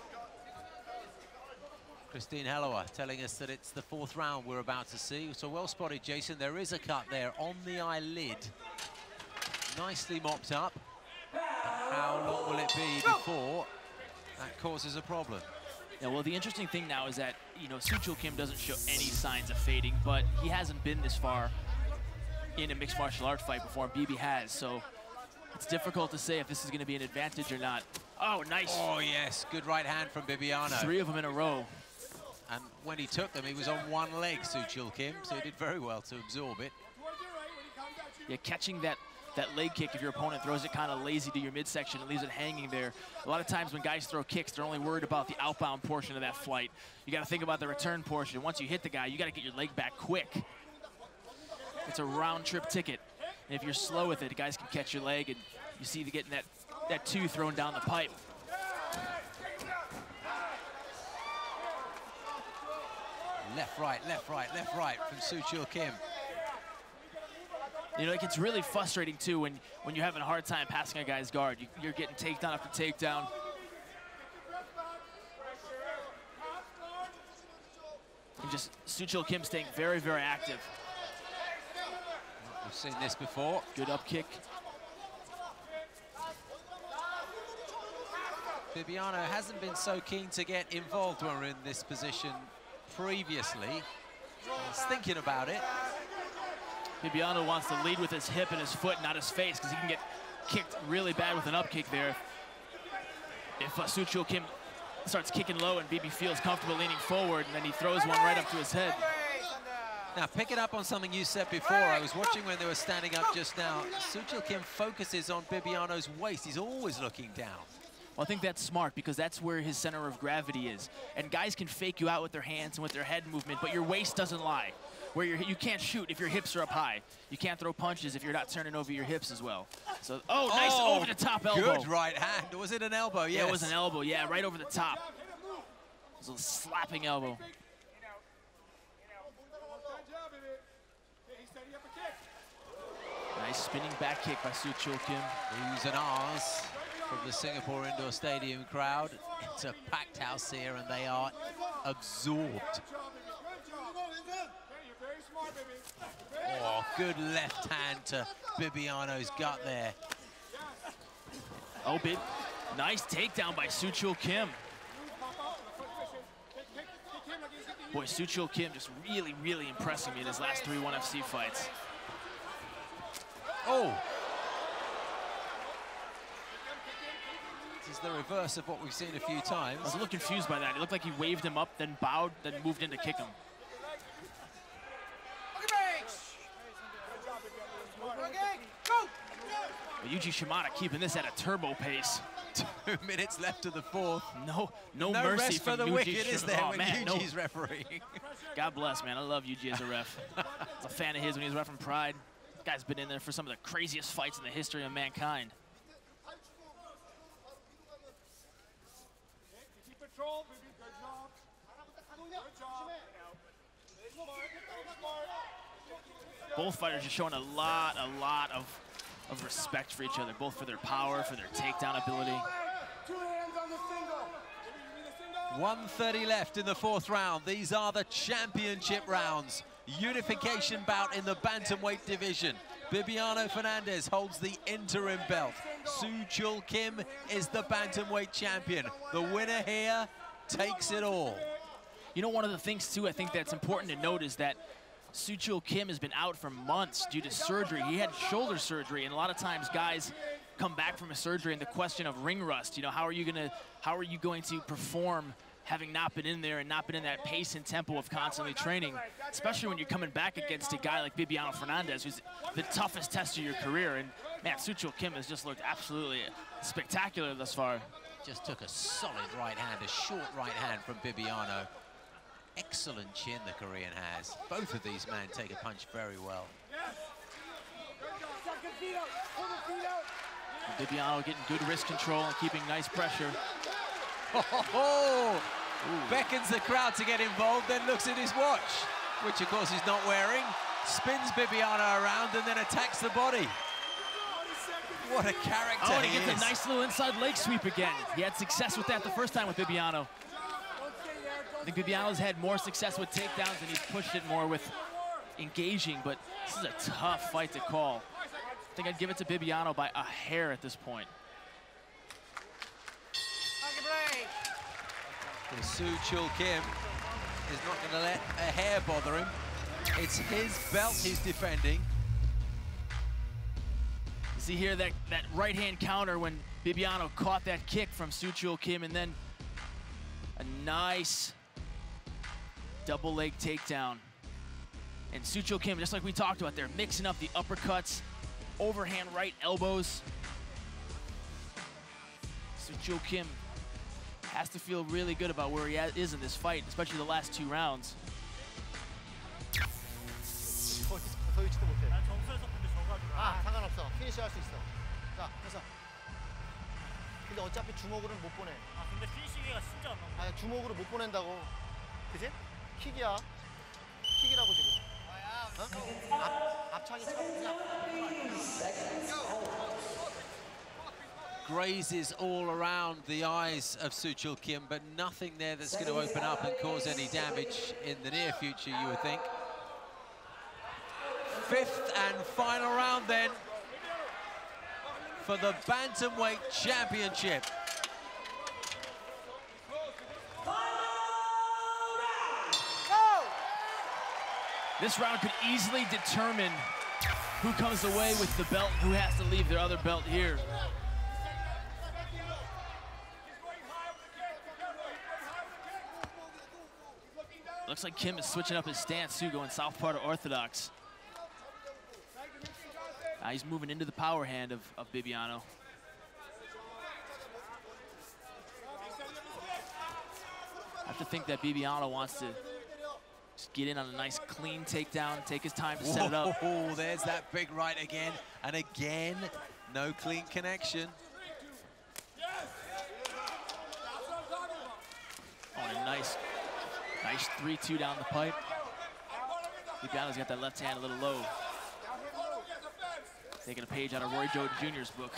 Christine Hellower telling us that it's the fourth round we're about to see. So well spotted, Jason. There is a cut there on the eyelid. Nicely mopped up. But how long will it be before that causes a problem? Yeah, well, the interesting thing now is that, you know, Chul Kim doesn't show any signs of fading, but he hasn't been this far in a mixed martial art fight before, and Bibi has, so it's difficult to say if this is going to be an advantage or not. Oh, nice. Oh, yes, good right hand from Bibiano. Three of them in a row. And when he took them, he was on one leg, Chul Kim, so he did very well to absorb it. Yeah, catching that that leg kick, if your opponent throws it kind of lazy to your midsection and leaves it hanging there. A lot of times when guys throw kicks, they're only worried about the outbound portion of that flight. You got to think about the return portion. Once you hit the guy, you got to get your leg back quick. It's a round trip ticket. And if you're slow with it, guys can catch your leg, and you see the getting that, that two thrown down the pipe. Left, right, left, right, left, right from Chul Kim. You know, like, it's really frustrating, too, when, when you're having a hard time passing a guy's guard. You, you're getting takedown after takedown. And just Chul Kim staying very, very active. We've seen this before. Good up kick. Bibiano hasn't been so keen to get involved when we're in this position previously. He's thinking about it. Bibiano wants to lead with his hip and his foot, not his face, because he can get kicked really bad with an up kick there. If uh, Chul Kim starts kicking low and Bibi feels comfortable leaning forward, and then he throws one right up to his head. Now, picking up on something you said before, I was watching when they were standing up just now. Chul Kim focuses on Bibiano's waist. He's always looking down. Well, I think that's smart, because that's where his center of gravity is. And guys can fake you out with their hands and with their head movement, but your waist doesn't lie. Where you're, you can't shoot if your hips are up high. You can't throw punches if you're not turning over your hips as well. So, oh, nice oh, over the top elbow. Good right hand. Was it an elbow? Yes. Yeah, it was an elbow. Yeah, right over the top. It was a slapping elbow. Nice spinning back kick by Chul Kim. Oohs and ahs from the Singapore Indoor Stadium crowd. It's a packed house here, and they are absorbed. Oh, good left hand to Bibiano's gut there. Oh, big, nice takedown by Chul Kim. Boy, Chul Kim just really, really impressing me in his last three ONE F C fights. Oh. This is the reverse of what we've seen a few times. I was a little confused by that. It looked like he waved him up, then bowed, then moved in to kick him. But Yuji Shimada keeping this at a turbo pace. Two minutes left of the fourth. No, no, no mercy rest for the Yuji wicked, is there, oh, when man, Yuji's no. refereeing? God bless, man. I love Yuji as a ref. I was a fan of his when he was ref in Pride. This guy's been in there for some of the craziest fights in the history of mankind. Keep control, baby. Good job. Good job. Both fighters are showing a lot, a lot of, of respect for each other, both for their power, for their takedown ability. Two hands on the single. one thirty left in the fourth round. These are the championship rounds. Unification bout in the bantamweight division. Bibiano Fernandes holds the interim belt. Chul Kim is the bantamweight champion. The winner here takes it all. You know, one of the things, too, I think that's important to note is that Chul Kim has been out for months due to surgery. He had shoulder surgery, and a lot of times guys come back from a surgery and the question of ring rust, you know, how are you gonna, how are you going to perform having not been in there and not been in that pace and tempo of constantly training, especially when you're coming back against a guy like Bibiano Fernandes, who's the toughest test of your career. And man, Chul Kim has just looked absolutely spectacular thus far. Just took a solid right hand, a short right hand from Bibiano. Excellent chin the Korean has. Both of these men take a punch very well. And Bibiano getting good wrist control and keeping nice pressure. Oh, ho, ho. Beckons the crowd to get involved, then looks at his watch, which of course he's not wearing, spins Bibiano around and then attacks the body. What a character Oh, and he he gets is. a nice little inside leg sweep again. He had success with that the first time with Bibiano. I think Bibiano's had more success with takedowns and he's pushed it more with engaging, but this is a tough fight to call. I think I'd give it to Bibiano by a hair at this point. Well, Chul Kim is not going to let a hair bother him. It's his belt he's defending. You see here that, that right-hand counter when Bibiano caught that kick from Chul Kim, and then a nice double leg takedown. And Chul Kim, just like we talked about there, mixing up the uppercuts, overhand right elbows. Chul Kim has to feel really good about where he is in this fight, especially the last two rounds. 더 있지도 못해. 난 점수에서 근데 져가지고. 아, 상관없어. 피니시 할 수 있어. 자, 해서. 근데 어차피 주먹으로는 못 보내. 아 근데 피니시기가 진짜 안 나와. 아니, 주먹으로 못 보낸다고. 그지? 킥이야. 킥이라고 지금. 어? 앞, 앞차기 차. Grazes all around the eyes of Chul Kim, but nothing there that's going to open up and cause any damage in the near future, you would think. Fifth and final round then for the Bantamweight Championship. This round could easily determine who comes away with the belt and who has to leave their other belt here. Looks like Kim is switching up his stance too, going south part of orthodox. Uh, he's moving into the power hand of, of Bibiano. I have to think that Bibiano wants to just get in on a nice clean takedown, take his time to set it up. Oh, there's that big right again. And again, no clean connection. Oh, and a nice, nice three two down the pipe. Bibiano's got that left hand a little low. Taking a page out of Roy Jones Junior's book.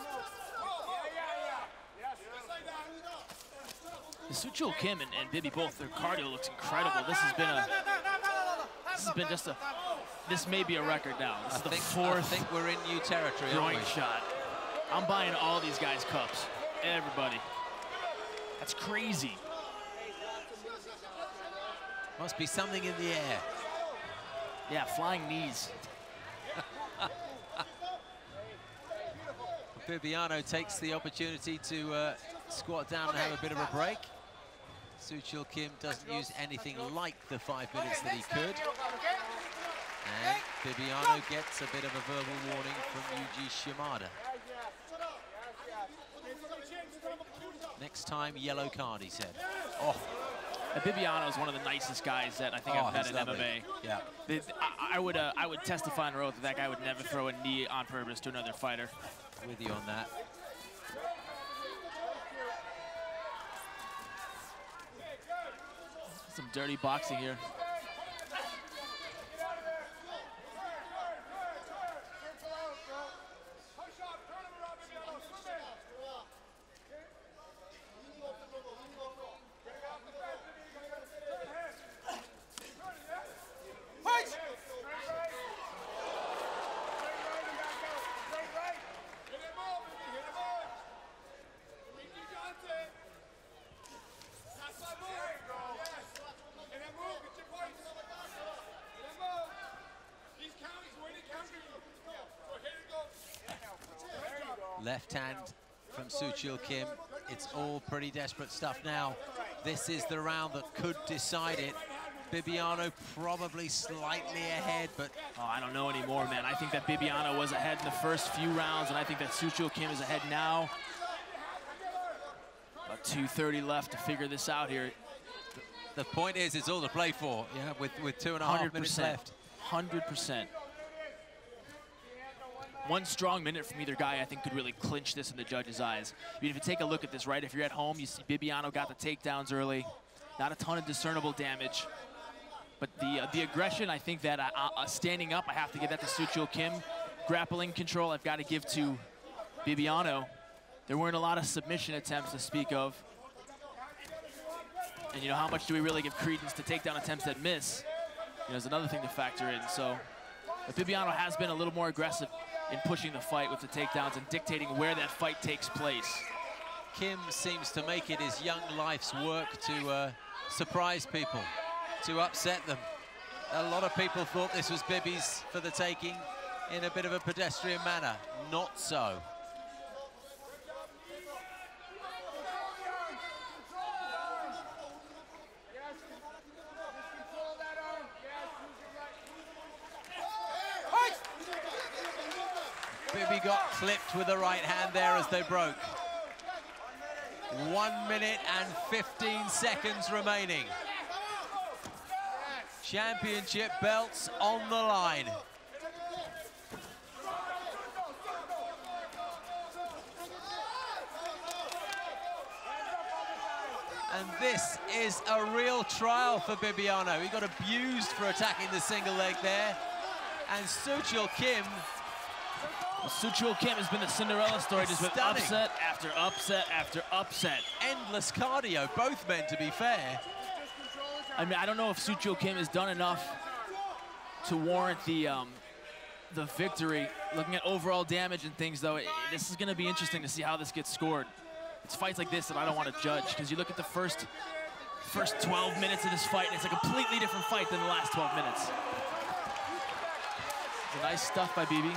Chul Kim and, and Bibi both, their cardio looks incredible. This has been a, this has been just a, this may be a record now. This I is the think, fourth I think we're in new territory, groin aren't we? shot. I'm buying all these guys cups, everybody. That's crazy. Must be something in the air. Yeah, flying knees. Bibiano takes the opportunity to uh, squat down and have a bit of a break. Chul Kim doesn't use anything like the five minutes that he could. And Bibiano gets a bit of a verbal warning from Yuji Shimada. Next time, yellow card, he said. Oh. Uh, Bibiano is one of the nicest guys that I think Oh, I've met he's in lovely. M M A. Yeah. The, I, I would uh, I would testify on oath that that guy would never throw a knee on purpose to another fighter. With you on that. Some dirty boxing here. Left hand from Chul Kim. It's all pretty desperate stuff now. This is the round that could decide it. Bibiano probably slightly ahead, but... Oh, I don't know anymore, man. I think that Bibiano was ahead in the first few rounds, and I think that Chul Kim is ahead now. About two thirty left to figure this out here. The point is, it's all to play for, yeah, with, with two and a half minutes left. one hundred percent. One strong minute from either guy, I think, could really clinch this in the judges' eyes. I mean, if you take a look at this, right, if you're at home, you see Bibiano got the takedowns early. Not a ton of discernible damage. But the uh, the aggression, I think that uh, uh, standing up, I have to give that to Chul Kim. Grappling control, I've got to give to Bibiano. There weren't a lot of submission attempts to speak of. And, you know, how much do we really give credence to takedown attempts that miss? You know, there's another thing to factor in. So, but Bibiano has been a little more aggressive in pushing the fight with the takedowns and dictating where that fight takes place. Kim seems to make it his young life's work to uh, surprise people, to upset them. A lot of people thought this was Bibi's for the taking in a bit of a pedestrian manner. Not so. Bibi got clipped with the right hand there as they broke. One minute and fifteen seconds remaining. Championship belts on the line. And this is a real trial for Bibiano. He got abused for attacking the single leg there. And Chul Kim... Well, Chul Kim has been the Cinderella story, just with Stunning. upset after upset after upset. Endless cardio, both men, to be fair. I mean, I don't know if Chul Kim has done enough to warrant the um, the victory. Looking at overall damage and things, though, it, this is going to be interesting to see how this gets scored. It's fights like this that I don't want to judge, because you look at the first first twelve minutes of this fight, and it's a completely different fight than the last twelve minutes. It's a nice stuff by Bibi.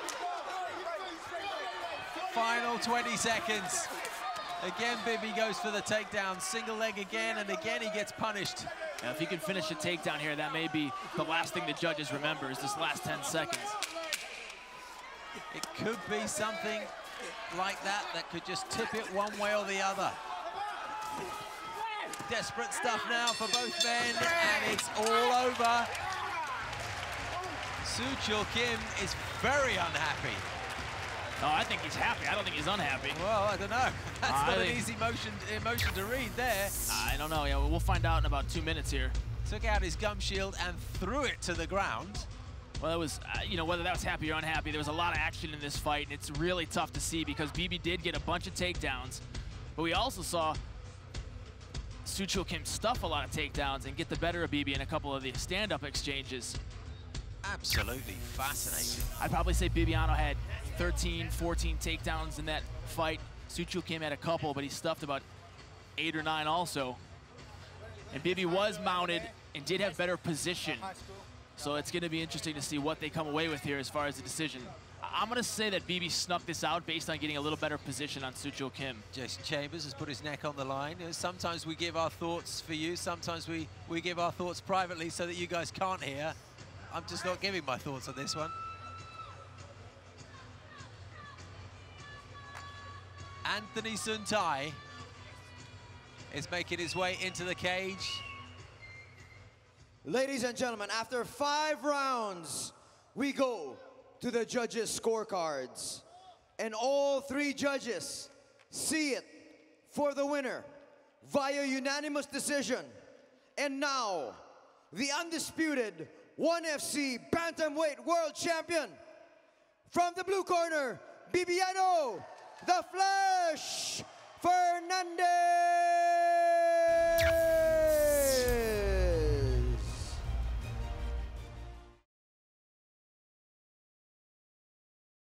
Final twenty seconds. Again, Bibi goes for the takedown. Single leg again, and again he gets punished. Now, if he can finish a takedown here, that may be the last thing the judges remember, is this last ten seconds. It could be something like that that could just tip it one way or the other. Desperate stuff now for both men, and it's all over. Chul Kim is very unhappy. Oh, I think he's happy. I don't think he's unhappy. Well, I don't know. That's uh, not an easy motion, emotion to read there. I don't know. Yeah, we'll find out in about two minutes here. Took out his gum shield and threw it to the ground. Well, it was, uh, you know, whether that was happy or unhappy, there was a lot of action in this fight, and it's really tough to see because Bibi did get a bunch of takedowns, but we also saw Chul Kim stuff a lot of takedowns and get the better of Bibi in a couple of the stand-up exchanges. Absolutely fascinating. I'd probably say Bibiano had thirteen, fourteen takedowns in that fight. Chul Kim had a couple, but he stuffed about eight or nine also. And Bibi was mounted and did have better position. So it's going to be interesting to see what they come away with here as far as the decision. I'm going to say that Bibi snuck this out based on getting a little better position on Soo Kim. Jason Chambers has put his neck on the line. You know, sometimes we give our thoughts for you, sometimes we, we give our thoughts privately so that you guys can't hear. I'm just not giving my thoughts on this one. Anthony Suntai is making his way into the cage. Ladies and gentlemen, after five rounds, we go to the judges' scorecards. And all three judges see it for the winner via unanimous decision. And now, the undisputed ONE F C Bantamweight World Champion, from the blue corner, Bibiano, the Flash Fernandes!